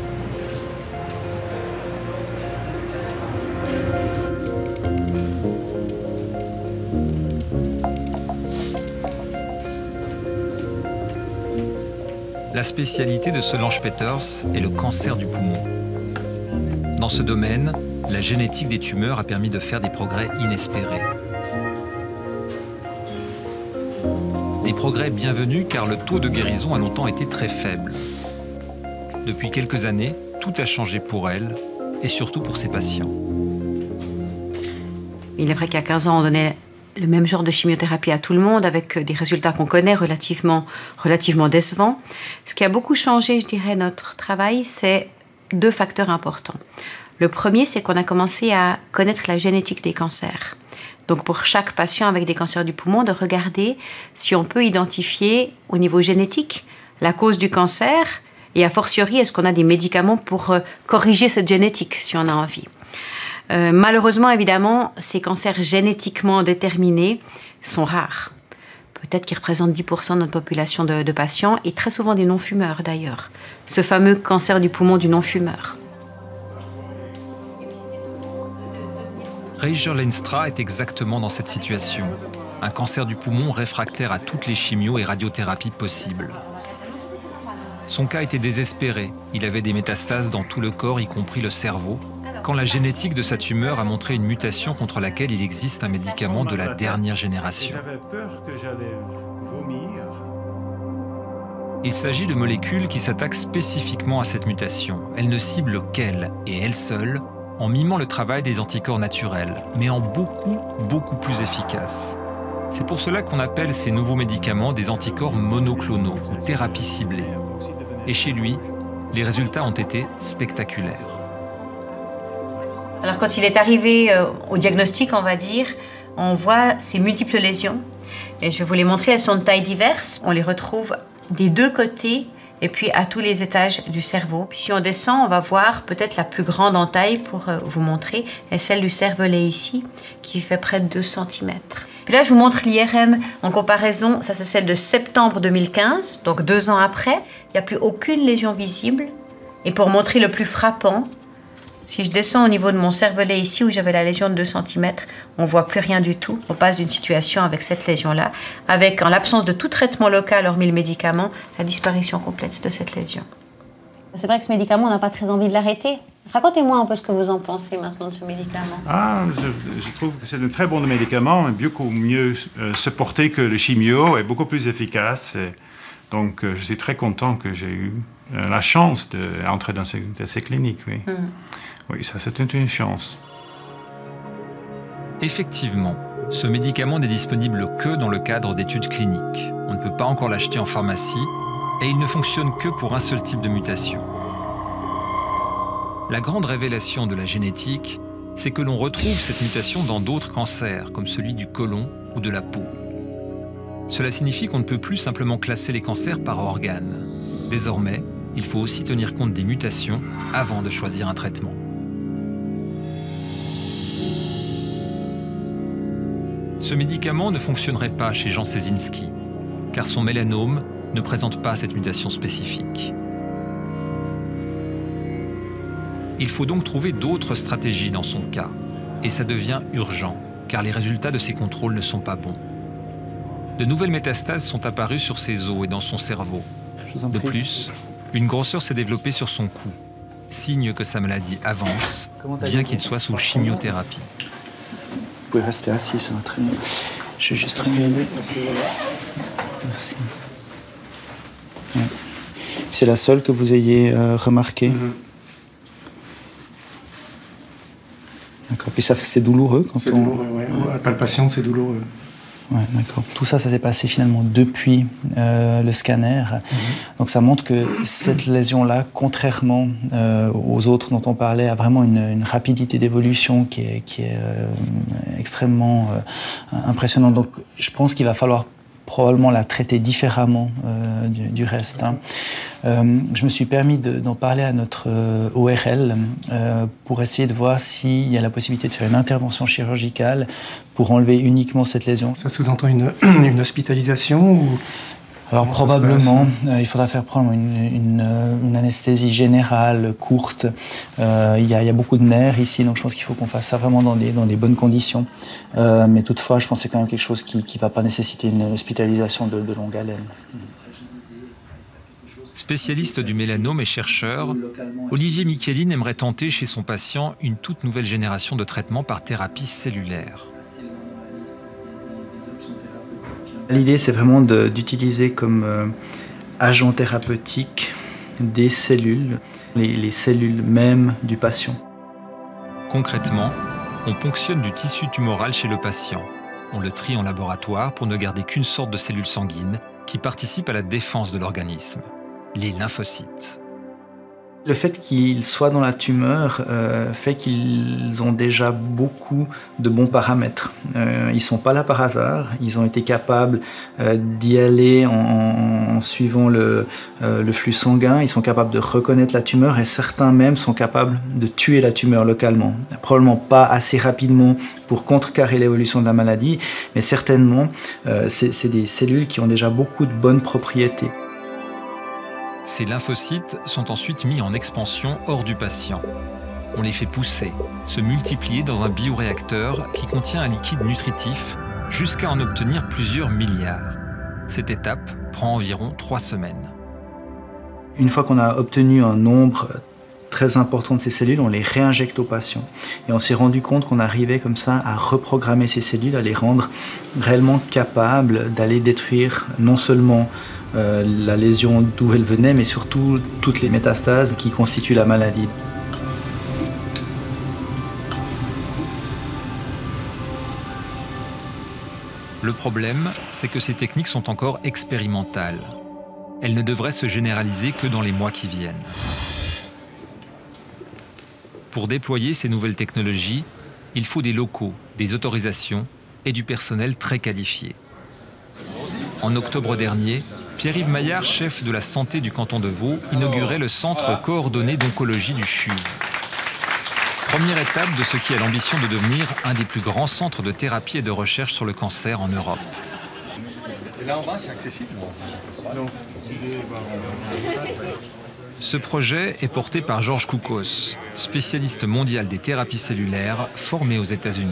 La spécialité de Solange Peters est le cancer du poumon. Dans ce domaine, la génétique des tumeurs a permis de faire des progrès inespérés. Des progrès bienvenus car le taux de guérison a longtemps été très faible. Depuis quelques années, tout a changé pour elle et surtout pour ses patients. Il est vrai qu'il y a quinze ans, on donnait le même genre de chimiothérapie à tout le monde avec des résultats qu'on connaît relativement, relativement décevants. Ce qui a beaucoup changé, je dirais, notre travail, c'est deux facteurs importants. Le premier, c'est qu'on a commencé à connaître la génétique des cancers. Donc pour chaque patient avec des cancers du poumon, de regarder si on peut identifier au niveau génétique la cause du cancer et a fortiori, est-ce qu'on a des médicaments pour corriger cette génétique si on a envie. Euh, malheureusement, évidemment, ces cancers génétiquement déterminés sont rares. Peut-être qu'ils représentent dix pour cent de notre population de, de patients, et très souvent des non-fumeurs d'ailleurs. Ce fameux cancer du poumon du non-fumeur. Reijer Lenstra est exactement dans cette situation. Un cancer du poumon réfractaire à toutes les chimios et radiothérapies possibles. Son cas était désespéré. Il avait des métastases dans tout le corps, y compris le cerveau, quand la génétique de sa tumeur a montré une mutation contre laquelle il existe un médicament de la dernière génération. J'avais peur que j'allais vomir. Il s'agit de molécules qui s'attaquent spécifiquement à cette mutation. Elles ne ciblent qu'elle, et elle seule, en mimant le travail des anticorps naturels, mais en beaucoup, beaucoup plus efficaces. C'est pour cela qu'on appelle ces nouveaux médicaments des anticorps monoclonaux ou thérapies ciblées. Et chez lui, les résultats ont été spectaculaires. Alors quand il est arrivé euh, au diagnostic, on va dire, on voit ces multiples lésions, Et je vais vous les montrer, elles sont de tailles diverses. On les retrouve des deux côtés et puis à tous les étages du cerveau. Puis si on descend, on va voir peut-être la plus grande en taille pour vous montrer, est celle du cervelet ici, qui fait près de deux centimètres. Puis là, je vous montre l'I R M en comparaison. Ça, c'est celle de septembre deux mille quinze, donc deux ans après. Il n'y a plus aucune lésion visible. Et pour montrer le plus frappant, si je descends au niveau de mon cervelet ici, où j'avais la lésion de deux centimètres, on ne voit plus rien du tout. On passe d'une situation avec cette lésion-là, avec, en l'absence de tout traitement local, hormis le médicament, la disparition complète de cette lésion. C'est vrai que ce médicament, on n'a pas très envie de l'arrêter. Racontez-moi un peu ce que vous en pensez maintenant de ce médicament. Ah, je, je trouve que c'est un très bon médicament, beaucoup mieux euh, supporté que le chimio, et beaucoup plus efficace. Et donc, euh, je suis très content que j'ai eu euh, la chance d'entrer dans ces, dans ces cliniques. Oui, mm. oui ça, c'est une chance. Effectivement, ce médicament n'est disponible que dans le cadre d'études cliniques. On ne peut pas encore l'acheter en pharmacie et il ne fonctionne que pour un seul type de mutation. La grande révélation de la génétique, c'est que l'on retrouve cette mutation dans d'autres cancers, comme celui du côlon ou de la peau. Cela signifie qu'on ne peut plus simplement classer les cancers par organes. Désormais, il faut aussi tenir compte des mutations avant de choisir un traitement. Ce médicament ne fonctionnerait pas chez Jean Sesinski, car son mélanome ne présente pas cette mutation spécifique. Il faut donc trouver d'autres stratégies dans son cas, et ça devient urgent, car les résultats de ces contrôles ne sont pas bons. De nouvelles métastases sont apparues sur ses os et dans son cerveau. De plus, une grosseur s'est développée sur son cou, signe que sa maladie avance, bien qu'il soit sous chimiothérapie. Vous pouvez rester assis, ça va très bien. Je vais juste regarder. Merci. Ouais. C'est la seule que vous ayez euh, remarquée. Mm-hmm. D'accord. Puis ça, c'est douloureux quand c'est on... douloureux, ouais. Ouais. La palpation, c'est douloureux. Ouais, d'accord. Tout ça, ça s'est passé finalement depuis euh, le scanner. Mm-hmm. Donc ça montre que cette lésion-là, contrairement euh, aux autres dont on parlait, a vraiment une, une rapidité d'évolution qui est, qui est euh, extrêmement euh, impressionnante. Donc je pense qu'il va falloir probablement la traiter différemment euh, du, du reste. Hein. Euh, je me suis permis de, d'en parler à notre euh, O R L euh, pour essayer de voir s'il y a la possibilité de faire une intervention chirurgicale pour enlever uniquement cette lésion. Ça sous-entend une, une hospitalisation ou... Alors comment probablement, euh, il faudra faire prendre une, une, une anesthésie générale courte. Euh, il y a, il y a beaucoup de nerfs ici, donc je pense qu'il faut qu'on fasse ça vraiment dans des, dans des bonnes conditions. Euh, mais toutefois, je pense que c'est quand même quelque chose qui ne va pas nécessiter une hospitalisation de, de longue haleine. Spécialiste du mélanome et chercheur, Olivier Micheline aimerait tenter chez son patient une toute nouvelle génération de traitements par thérapie cellulaire. L'idée, c'est vraiment de, d'utiliser comme euh, agent thérapeutique des cellules, les, les cellules mêmes du patient. Concrètement, on ponctionne du tissu tumoral chez le patient. On le trie en laboratoire pour ne garder qu'une sorte de cellule sanguine qui participe à la défense de l'organisme, les lymphocytes. Le fait qu'ils soient dans la tumeur euh, fait qu'ils ont déjà beaucoup de bons paramètres. Euh, ils ne sont pas là par hasard, ils ont été capables euh, d'y aller en, en suivant le, euh, le flux sanguin, ils sont capables de reconnaître la tumeur et certains même sont capables de tuer la tumeur localement. Probablement pas assez rapidement pour contrecarrer l'évolution de la maladie, mais certainement euh, c'est, c'est des cellules qui ont déjà beaucoup de bonnes propriétés. Ces lymphocytes sont ensuite mis en expansion hors du patient. On les fait pousser, se multiplier dans un bioréacteur qui contient un liquide nutritif jusqu'à en obtenir plusieurs milliards. Cette étape prend environ trois semaines. Une fois qu'on a obtenu un nombre très important de ces cellules, on les réinjecte au patient. Et on s'est rendu compte qu'on arrivait comme ça à reprogrammer ces cellules, à les rendre réellement capables d'aller détruire non seulement Euh, la lésion d'où elle venait, mais surtout toutes les métastases qui constituent la maladie. Le problème, c'est que ces techniques sont encore expérimentales. Elles ne devraient se généraliser que dans les mois qui viennent. Pour déployer ces nouvelles technologies, il faut des locaux, des autorisations et du personnel très qualifié. En octobre dernier, Pierre-Yves Maillard, chef de la santé du canton de Vaud, inaugurait le centre coordonné d'oncologie du C H U V. Première étape de ce qui a l'ambition de devenir un des plus grands centres de thérapie et de recherche sur le cancer en Europe. Et là en bas, c'est accessible? Non. Ce projet est porté par Georges Koukos, spécialiste mondial des thérapies cellulaires formé aux États-Unis.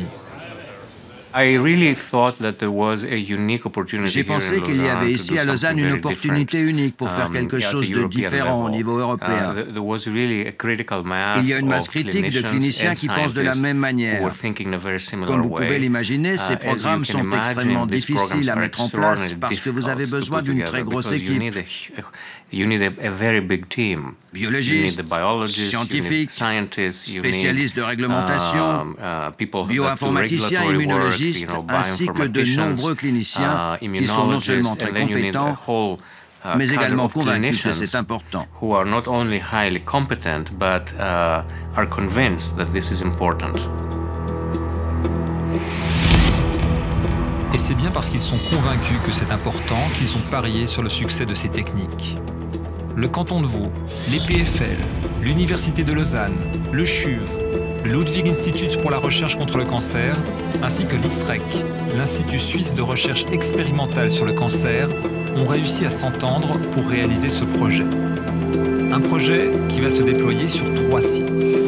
J'ai pensé qu'il y avait ici à Lausanne une opportunité unique pour faire quelque chose de différent au niveau européen. Il y a une masse critique de cliniciens qui pensent de la même manière. Comme vous pouvez l'imaginer, ces programmes sont extrêmement difficiles à mettre en place parce que vous avez besoin d'une très grosse équipe. Biologistes, scientifiques, spécialistes de réglementation, bioinformaticiens, immunologistes, ainsi que de nombreux cliniciens qui sont non seulement très compétents, mais également convaincus que c'est important. Et c'est bien parce qu'ils sont convaincus que c'est important qu'ils ont parié sur le succès de ces techniques. Le canton de Vaud, l'E P F L, l'Université de Lausanne, le C H U V, le Ludwig Institut pour la recherche contre le cancer, ainsi que l'I S R E C, l'Institut suisse de recherche expérimentale sur le cancer, ont réussi à s'entendre pour réaliser ce projet. Un projet qui va se déployer sur trois sites.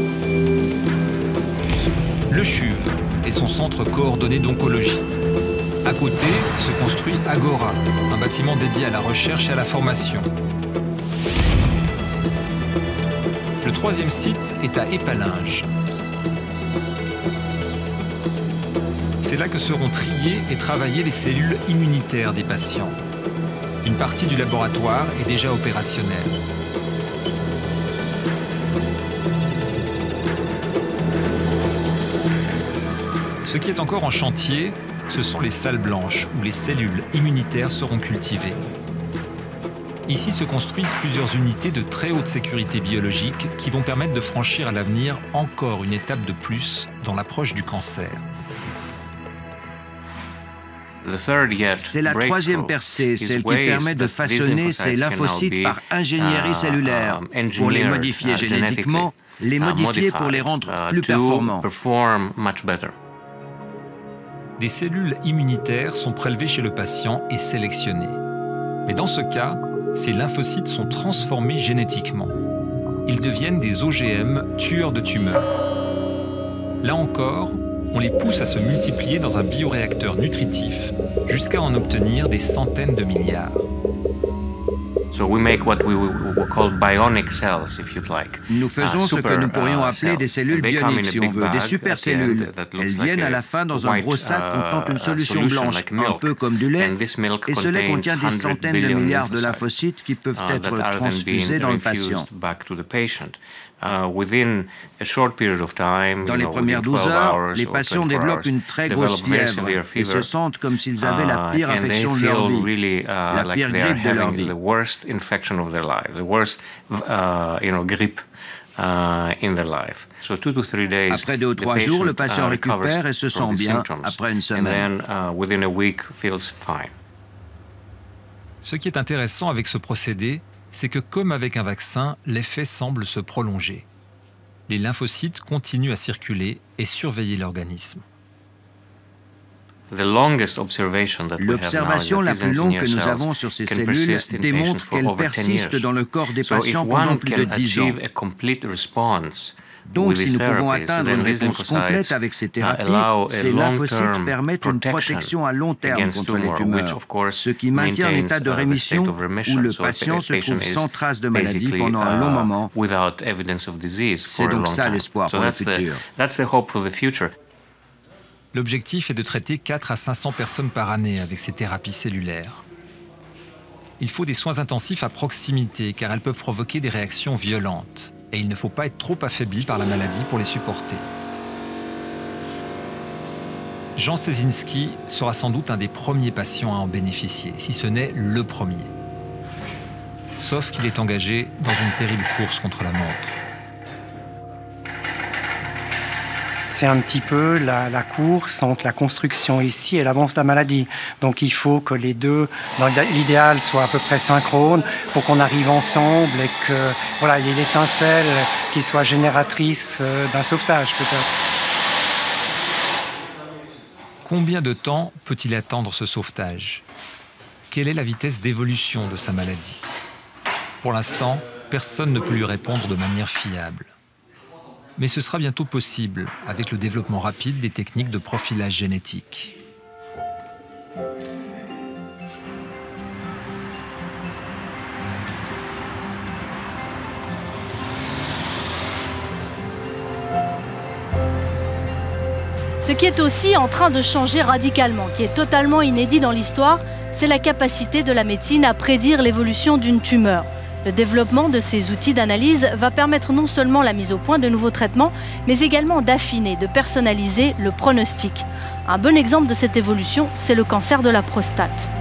Le C H U V et son centre coordonné d'oncologie. À côté se construit Agora, un bâtiment dédié à la recherche et à la formation. Le troisième site est à Épalinges. C'est là que seront triées et travaillées les cellules immunitaires des patients. Une partie du laboratoire est déjà opérationnelle. Ce qui est encore en chantier, ce sont les salles blanches où les cellules immunitaires seront cultivées. Ici se construisent plusieurs unités de très haute sécurité biologique qui vont permettre de franchir à l'avenir encore une étape de plus dans l'approche du cancer. C'est la troisième percée, celle qui permet de façonner ces lymphocytes par ingénierie cellulaire, pour les modifier génétiquement, les modifier pour les rendre plus performants. Des cellules immunitaires sont prélevées chez le patient et sélectionnées. Mais dans ce cas, ces lymphocytes sont transformés génétiquement. Ils deviennent des O G M, tueurs de tumeurs. Là encore, on les pousse à se multiplier dans un bioréacteur nutritif jusqu'à en obtenir des centaines de milliards. Nous faisons ce que nous pourrions appeler des cellules bioniques, si on veut, des supercellules. Elles viennent à la fin dans un gros sac contenant une solution blanche, un peu comme du lait, et ce lait contient des centaines de milliards de lymphocytes qui peuvent être transfusés dans le patient. Dans les premières douze heures, les patients développent une très grosse fièvre et se sentent comme s'ils avaient la pire infection de leur vie, la pire grippe de leur vie. Après deux ou trois jours, le patient récupère et se sent bien après une semaine. Ce qui est intéressant avec ce procédé, c'est que comme avec un vaccin, l'effet semble se prolonger. Les lymphocytes continuent à circuler et surveiller l'organisme. L'observation la plus longue que nous avons sur ces cellules démontre qu'elles persistent dans le corps des patients pendant plus de dix ans. Donc, si nous pouvons atteindre une réponse complète avec ces thérapies, ces lymphocytes permettent une protection à long terme contre les tumeurs, ce qui maintient l'état de rémission où le patient se trouve sans trace de maladie pendant un long moment. C'est donc ça l'espoir pour le futur. L'objectif est de traiter quatre à cinq cents personnes par année avec ces thérapies cellulaires. Il faut des soins intensifs à proximité car elles peuvent provoquer des réactions violentes. Et il ne faut pas être trop affaibli par la maladie pour les supporter. Jean Sezinski sera sans doute un des premiers patients à en bénéficier, si ce n'est le premier. Sauf qu'il est engagé dans une terrible course contre la montre. c'est un petit peu la, la course entre la construction ici et l'avance de la maladie. Donc il faut que les deux, dans l'idéal, soient à peu près synchrones pour qu'on arrive ensemble et que voilà, il y ait l'étincelle qui soit génératrice d'un sauvetage peut-être. Combien de temps peut-il attendre ce sauvetage? Quelle est la vitesse d'évolution de sa maladie? Pour l'instant, personne ne peut lui répondre de manière fiable. Mais ce sera bientôt possible avec le développement rapide des techniques de profilage génétique. Ce qui est aussi en train de changer radicalement, qui est totalement inédit dans l'histoire, c'est la capacité de la médecine à prédire l'évolution d'une tumeur. Le développement de ces outils d'analyse va permettre non seulement la mise au point de nouveaux traitements, mais également d'affiner, de personnaliser le pronostic. Un bon exemple de cette évolution, c'est le cancer de la prostate.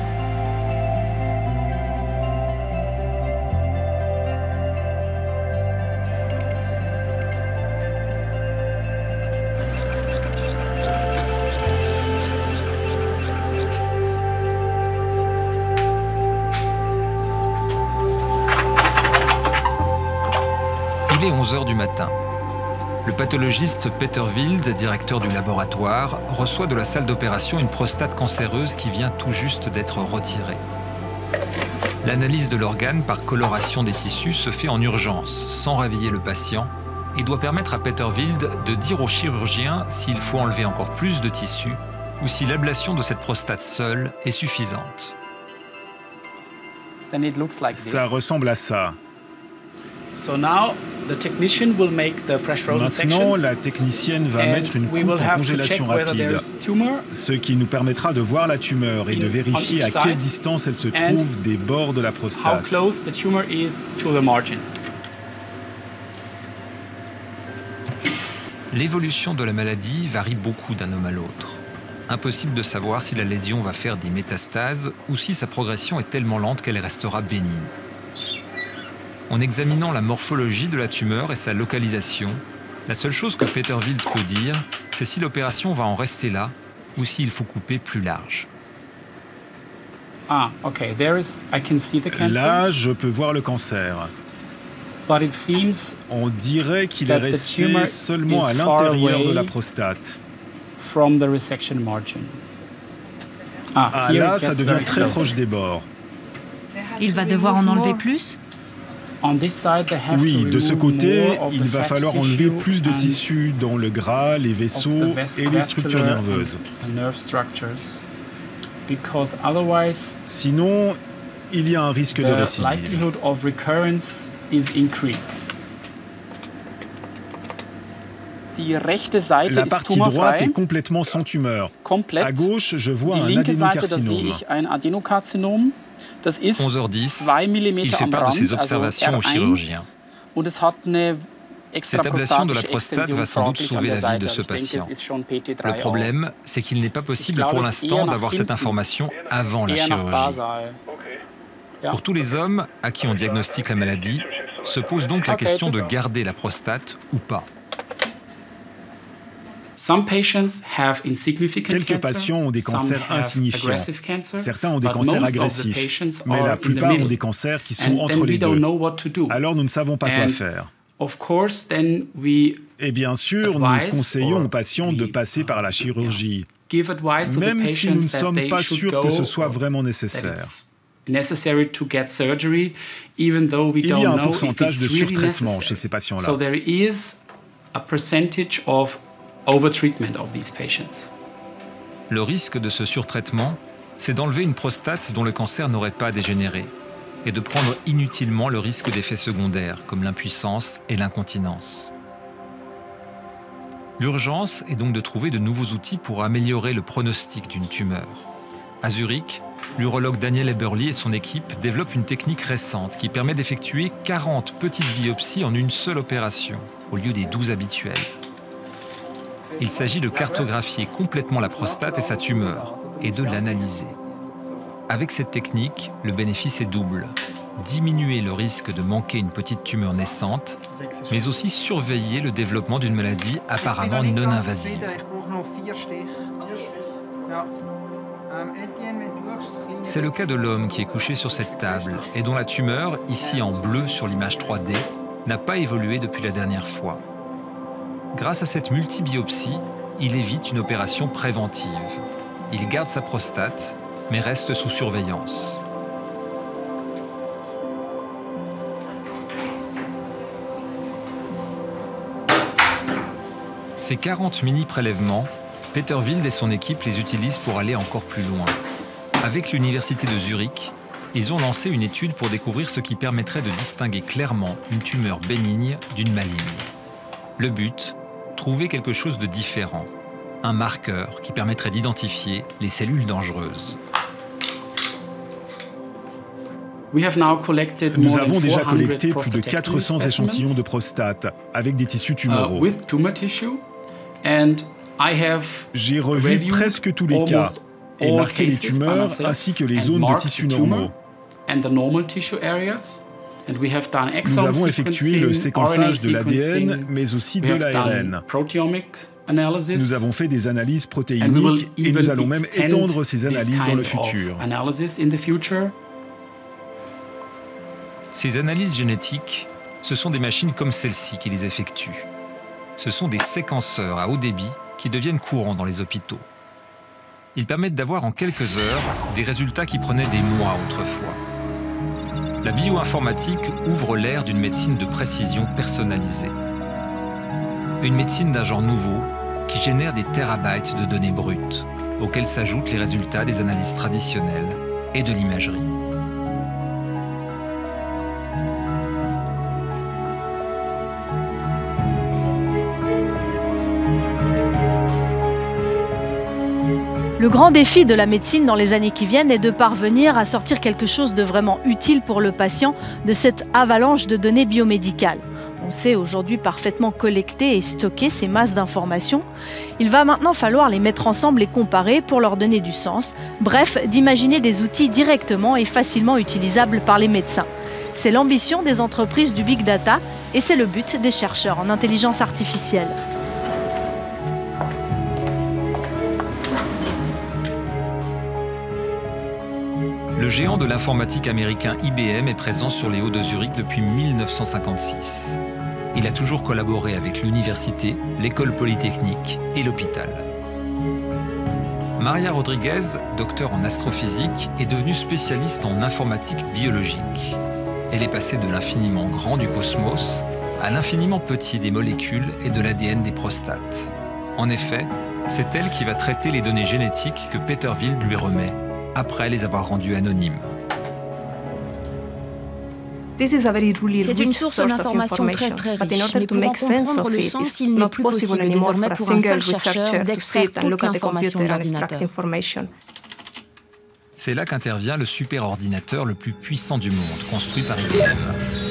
Il est onze heures du matin. Le pathologiste Peter Wild, directeur du laboratoire, reçoit de la salle d'opération une prostate cancéreuse qui vient tout juste d'être retirée. L'analyse de l'organe par coloration des tissus se fait en urgence, sans réveiller le patient, et doit permettre à Peter Wild de dire au chirurgien s'il faut enlever encore plus de tissus ou si l'ablation de cette prostate seule est suffisante. Ça ressemble à ça. Maintenant, la technicienne va mettre une coupe en congélation rapide, ce qui nous permettra de voir la tumeur et de vérifier à quelle distance elle se trouve des bords de la prostate. L'évolution de la maladie varie beaucoup d'un homme à l'autre. Impossible de savoir si la lésion va faire des métastases ou si sa progression est tellement lente qu'elle restera bénigne. En examinant la morphologie de la tumeur et sa localisation, la seule chose que Peter Wild peut dire, c'est si l'opération va en rester là ou s'il faut couper plus large. Ah, ok. There is, I can see the cancer. Là, je peux voir le cancer. But it seems On dirait qu'il est resté seulement à l'intérieur de la prostate. From the resection margin. Ah, ah là, ça devient très proche des bords. Il va devoir en enlever plus ? Oui, de ce côté, il va falloir enlever plus de tissus dans le gras, les vaisseaux et les structures nerveuses. Sinon, il y a un risque de récidive. La partie droite est complètement sans tumeur. À gauche, je vois un adénocarcinome. onze heures dix, il fait part de ses observations au chirurgien. Cette ablation de la prostate va sans doute sauver la vie de ce patient. Le problème, c'est qu'il n'est pas possible pour l'instant d'avoir cette information avant la chirurgie. Pour tous les hommes à qui on diagnostique la maladie, se pose donc la question de garder la prostate ou pas. Quelques patients ont des cancers insignifiants. Certains ont des cancers agressifs, mais la plupart ont des cancers qui sont entre les deux. Alors nous ne savons pas quoi faire. Et bien sûr, nous conseillons aux patients de passer par la chirurgie, même si nous ne sommes pas sûrs que ce soit vraiment nécessaire. Il y a un pourcentage de surtraitement chez ces patients-là. Le risque de ce surtraitement, c'est d'enlever une prostate dont le cancer n'aurait pas dégénéré et de prendre inutilement le risque d'effets secondaires comme l'impuissance et l'incontinence. L'urgence est donc de trouver de nouveaux outils pour améliorer le pronostic d'une tumeur. À Zurich, l'urologue Daniel Eberly et son équipe développent une technique récente qui permet d'effectuer quarante petites biopsies en une seule opération, au lieu des douze habituelles. Il s'agit de cartographier complètement la prostate et sa tumeur, et de l'analyser. Avec cette technique, le bénéfice est double. Diminuer le risque de manquer une petite tumeur naissante mais aussi surveiller le développement d'une maladie apparemment non invasive. C'est le cas de l'homme qui est couché sur cette table et dont la tumeur, ici en bleu sur l'image trois D, n'a pas évolué depuis la dernière fois. Grâce à cette multibiopsie, il évite une opération préventive. Il garde sa prostate, mais reste sous surveillance. Ces quarante mini-prélèvements, Peter Wild et son équipe les utilisent pour aller encore plus loin. Avec l'université de Zurich, ils ont lancé une étude pour découvrir ce qui permettrait de distinguer clairement une tumeur bénigne d'une maligne. Le but, trouver quelque chose de différent, un marqueur qui permettrait d'identifier les cellules dangereuses. Nous avons déjà collecté plus de quatre cents échantillons de prostate avec des tissus tumoraux. J'ai revu presque tous les cas et marqué les tumeurs ainsi que les zones de tissus normaux. Nous avons effectué le séquençage de l'A D N, mais aussi de l'A R N. Nous avons fait des analyses protéiniques et nous allons même étendre ces analyses dans le futur. Ces analyses génétiques, ce sont des machines comme celle-ci qui les effectuent. Ce sont des séquenceurs à haut débit qui deviennent courants dans les hôpitaux. Ils permettent d'avoir en quelques heures des résultats qui prenaient des mois autrefois. La bioinformatique ouvre l'ère d'une médecine de précision personnalisée. Une médecine d'un genre nouveau qui génère des terabytes de données brutes, auxquelles s'ajoutent les résultats des analyses traditionnelles et de l'imagerie. Le grand défi de la médecine dans les années qui viennent est de parvenir à sortir quelque chose de vraiment utile pour le patient de cette avalanche de données biomédicales. On sait aujourd'hui parfaitement collecter et stocker ces masses d'informations. Il va maintenant falloir les mettre ensemble et comparer pour leur donner du sens. Bref, d'imaginer des outils directement et facilement utilisables par les médecins. C'est l'ambition des entreprises du Big Data et c'est le but des chercheurs en intelligence artificielle. Le géant de l'informatique américain I B M est présent sur les hauts de Zurich depuis mille neuf cent cinquante-six. Il a toujours collaboré avec l'université, l'école polytechnique et l'hôpital. Maria Rodriguez, docteur en astrophysique, est devenue spécialiste en informatique biologique. Elle est passée de l'infiniment grand du cosmos à l'infiniment petit des molécules et de l'A D N des prostates. En effet, c'est elle qui va traiter les données génétiques que Peter Wild lui remet après les avoir rendus anonymes. C'est une source d'information très très riche, mais pour en comprendre le sens, il n'est plus possible désormais pour un seul chercheur d'extraire toute l'information de l'ordinateur. C'est là qu'intervient le superordinateur le plus puissant du monde, construit par I B M.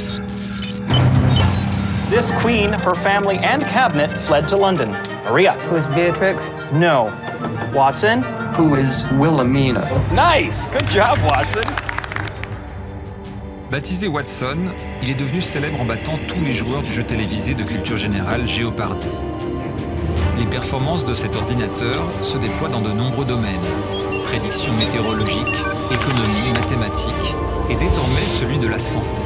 This queen, her family and cabinet fled to London. Maria. Who is Beatrix? No. Watson. Who is Wilhelmina? Nice! Good job, Watson! Baptisé Watson, il est devenu célèbre en battant tous les joueurs du jeu télévisé de culture générale Jeopardy. Les performances de cet ordinateur se déploient dans de nombreux domaines. Prédiction météorologique, économie, mathématiques, et désormais celui de la santé.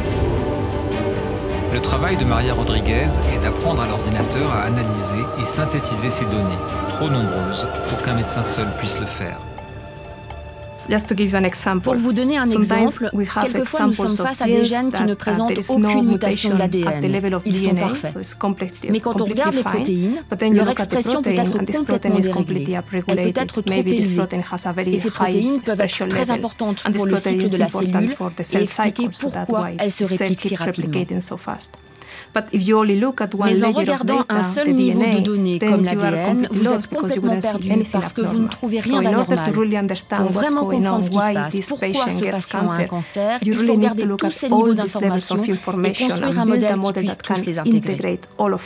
Le travail de Maria Rodriguez est d'apprendre à l'ordinateur à analyser et synthétiser ces données, trop nombreuses pour qu'un médecin seul puisse le faire. Pour vous donner un exemple, quelquefois nous sommes face à des gènes qui ne présentent aucune mutation de l'A D N. Ils sont parfaits. Mais quand on regarde les protéines, leur expression peut être complètement déréglée. Elle peut être trop élevée. Et ces protéines peuvent être très importantes pour le cycle de la cellule et expliquer pourquoi elles se répliquent si rapidement. Mais en regardant un seul niveau de données comme l'A D N, vous êtes complètement perdu parce que vous ne trouvez rien d'anormal. Pour vraiment comprendre ce qui se passe, pourquoi ce patient a un cancer, il faut regarder tous ces niveaux d'informations et construire un modèle qui puisse tous les intégrer.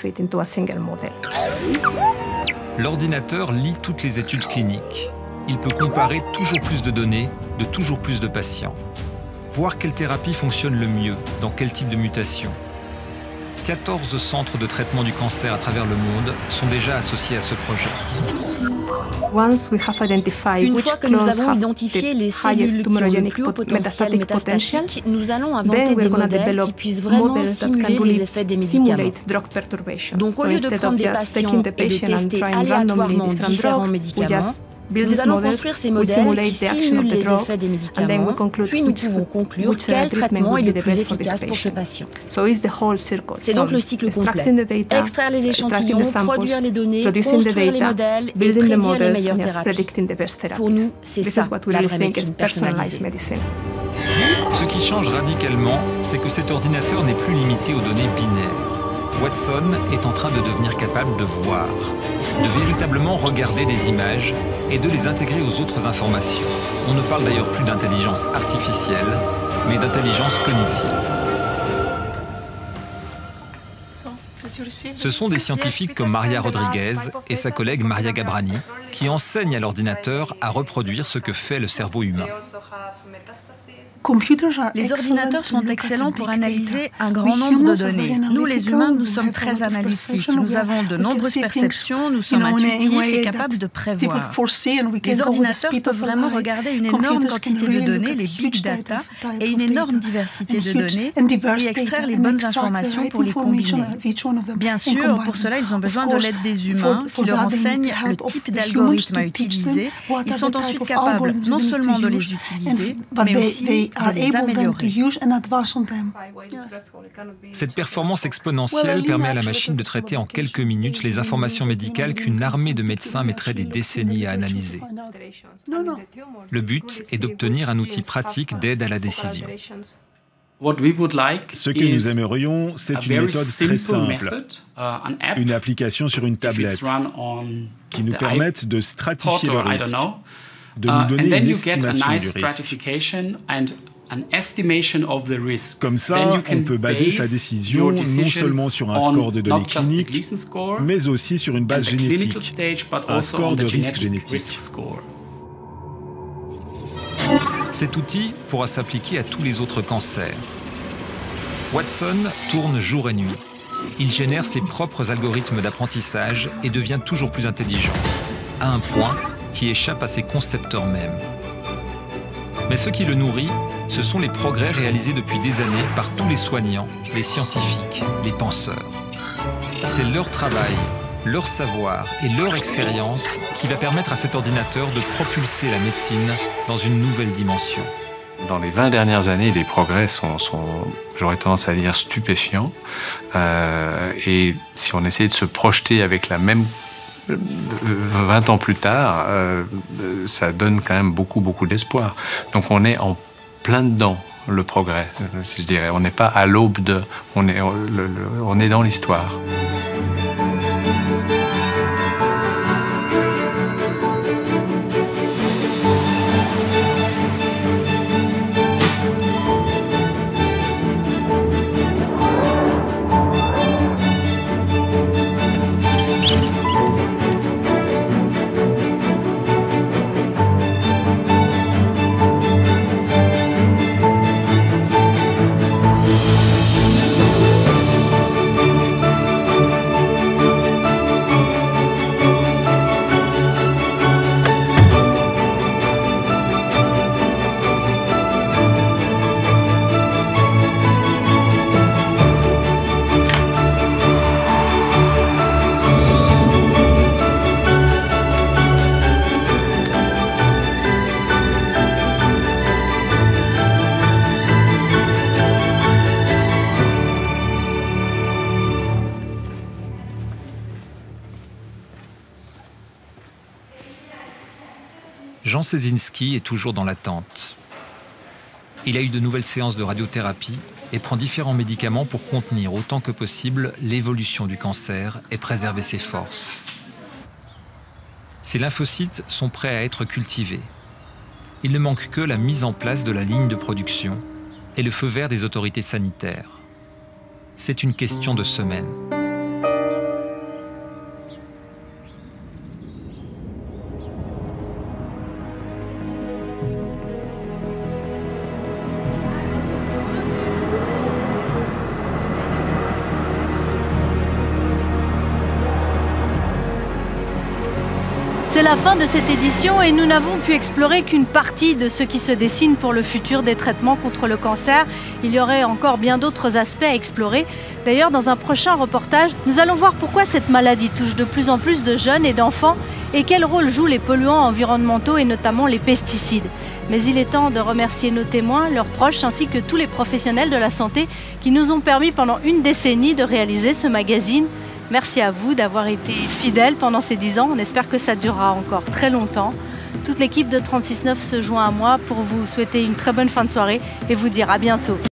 L'ordinateur lit toutes les études cliniques. Il peut comparer toujours plus de données de toujours plus de patients. Voir quelle thérapie fonctionne le mieux, dans quel type de mutation. quatorze centres de traitement du cancer à travers le monde sont déjà associés à ce projet. Une fois que nous avons identifié les cellules qui ont le plus haut potentiel métastatique, nous allons inventer des modèles qui puissent vraiment simuler les effets des médicaments. Donc au lieu de prendre des patients et de tester aléatoirement différents médicaments, nous allons construire ces modèles qui simulent les effets des médicaments, puis nous pouvons conclure quel traitement est le plus efficace pour ce patient. C'est donc le cycle complet. Extraire les échantillons, produire les données, construire les modèles et prédire les meilleures thérapies. Pour nous, c'est ça la vraie médecine personnalisée. Ce qui change radicalement, c'est que cet ordinateur n'est plus limité aux données binaires. Watson est en train de devenir capable de voir, de véritablement regarder des images et de les intégrer aux autres informations. On ne parle d'ailleurs plus d'intelligence artificielle, mais d'intelligence cognitive. Ce sont des scientifiques comme Maria Rodriguez et sa collègue Maria Gabrani qui enseignent à l'ordinateur à reproduire ce que fait le cerveau humain. Les ordinateurs sont excellents pour analyser un grand nombre de données. Nous, les humains, nous sommes très analytiques. Nous avons de nombreuses perceptions, nous sommes intuitifs et capables de prévoir. Les ordinateurs peuvent vraiment regarder une énorme quantité de données, les big data, et une énorme diversité de données, et extraire les bonnes informations pour les combiner. Bien sûr, pour cela, ils ont besoin de l'aide des humains qui leur enseignent le type d'algorithme à utiliser. Ils sont ensuite capables non seulement de les utiliser, mais aussi de les améliorer. Cette performance exponentielle permet à la machine de traiter en quelques minutes les informations médicales qu'une armée de médecins mettrait des décennies à analyser. Le but est d'obtenir un outil pratique d'aide à la décision. Ce que nous aimerions, c'est une méthode très simple, une application sur une tablette qui nous permette de stratifier le risque, de nous donner une estimation du risque. Comme ça, on peut baser sa décision non seulement sur un score de données cliniques, mais aussi sur une base génétique, un score de risque génétique. Cet outil pourra s'appliquer à tous les autres cancers. Watson tourne jour et nuit. Il génère ses propres algorithmes d'apprentissage et devient toujours plus intelligent, à un point qui échappe à ses concepteurs mêmes. Mais ce qui le nourrit, ce sont les progrès réalisés depuis des années par tous les soignants, les scientifiques, les penseurs. C'est leur travail, leur savoir et leur expérience qui va permettre à cet ordinateur de propulser la médecine dans une nouvelle dimension. Dans les vingt dernières années, les progrès sont, sont j'aurais tendance à dire, stupéfiants. Euh, et si on essayait de se projeter avec la même vingt ans plus tard, euh, ça donne quand même beaucoup, beaucoup d'espoir. Donc on est en plein dedans, le progrès, si je dirais. On n'est pas à l'aube de... On est, le, le, on est dans l'histoire. Jean Sesinski est toujours dans l'attente. Il a eu de nouvelles séances de radiothérapie et prend différents médicaments pour contenir autant que possible l'évolution du cancer et préserver ses forces. Ses lymphocytes sont prêts à être cultivés. Il ne manque que la mise en place de la ligne de production et le feu vert des autorités sanitaires. C'est une question de semaines. C'est la fin de cette édition et nous n'avons pu explorer qu'une partie de ce qui se dessine pour le futur des traitements contre le cancer. Il y aurait encore bien d'autres aspects à explorer. D'ailleurs, dans un prochain reportage, nous allons voir pourquoi cette maladie touche de plus en plus de jeunes et d'enfants et quel rôle jouent les polluants environnementaux et notamment les pesticides. Mais il est temps de remercier nos témoins, leurs proches ainsi que tous les professionnels de la santé qui nous ont permis pendant une décennie de réaliser ce magazine. Merci à vous d'avoir été fidèles pendant ces dix ans. On espère que ça durera encore très longtemps. Toute l'équipe de trente-six neuf se joint à moi pour vous souhaiter une très bonne fin de soirée et vous dire à bientôt.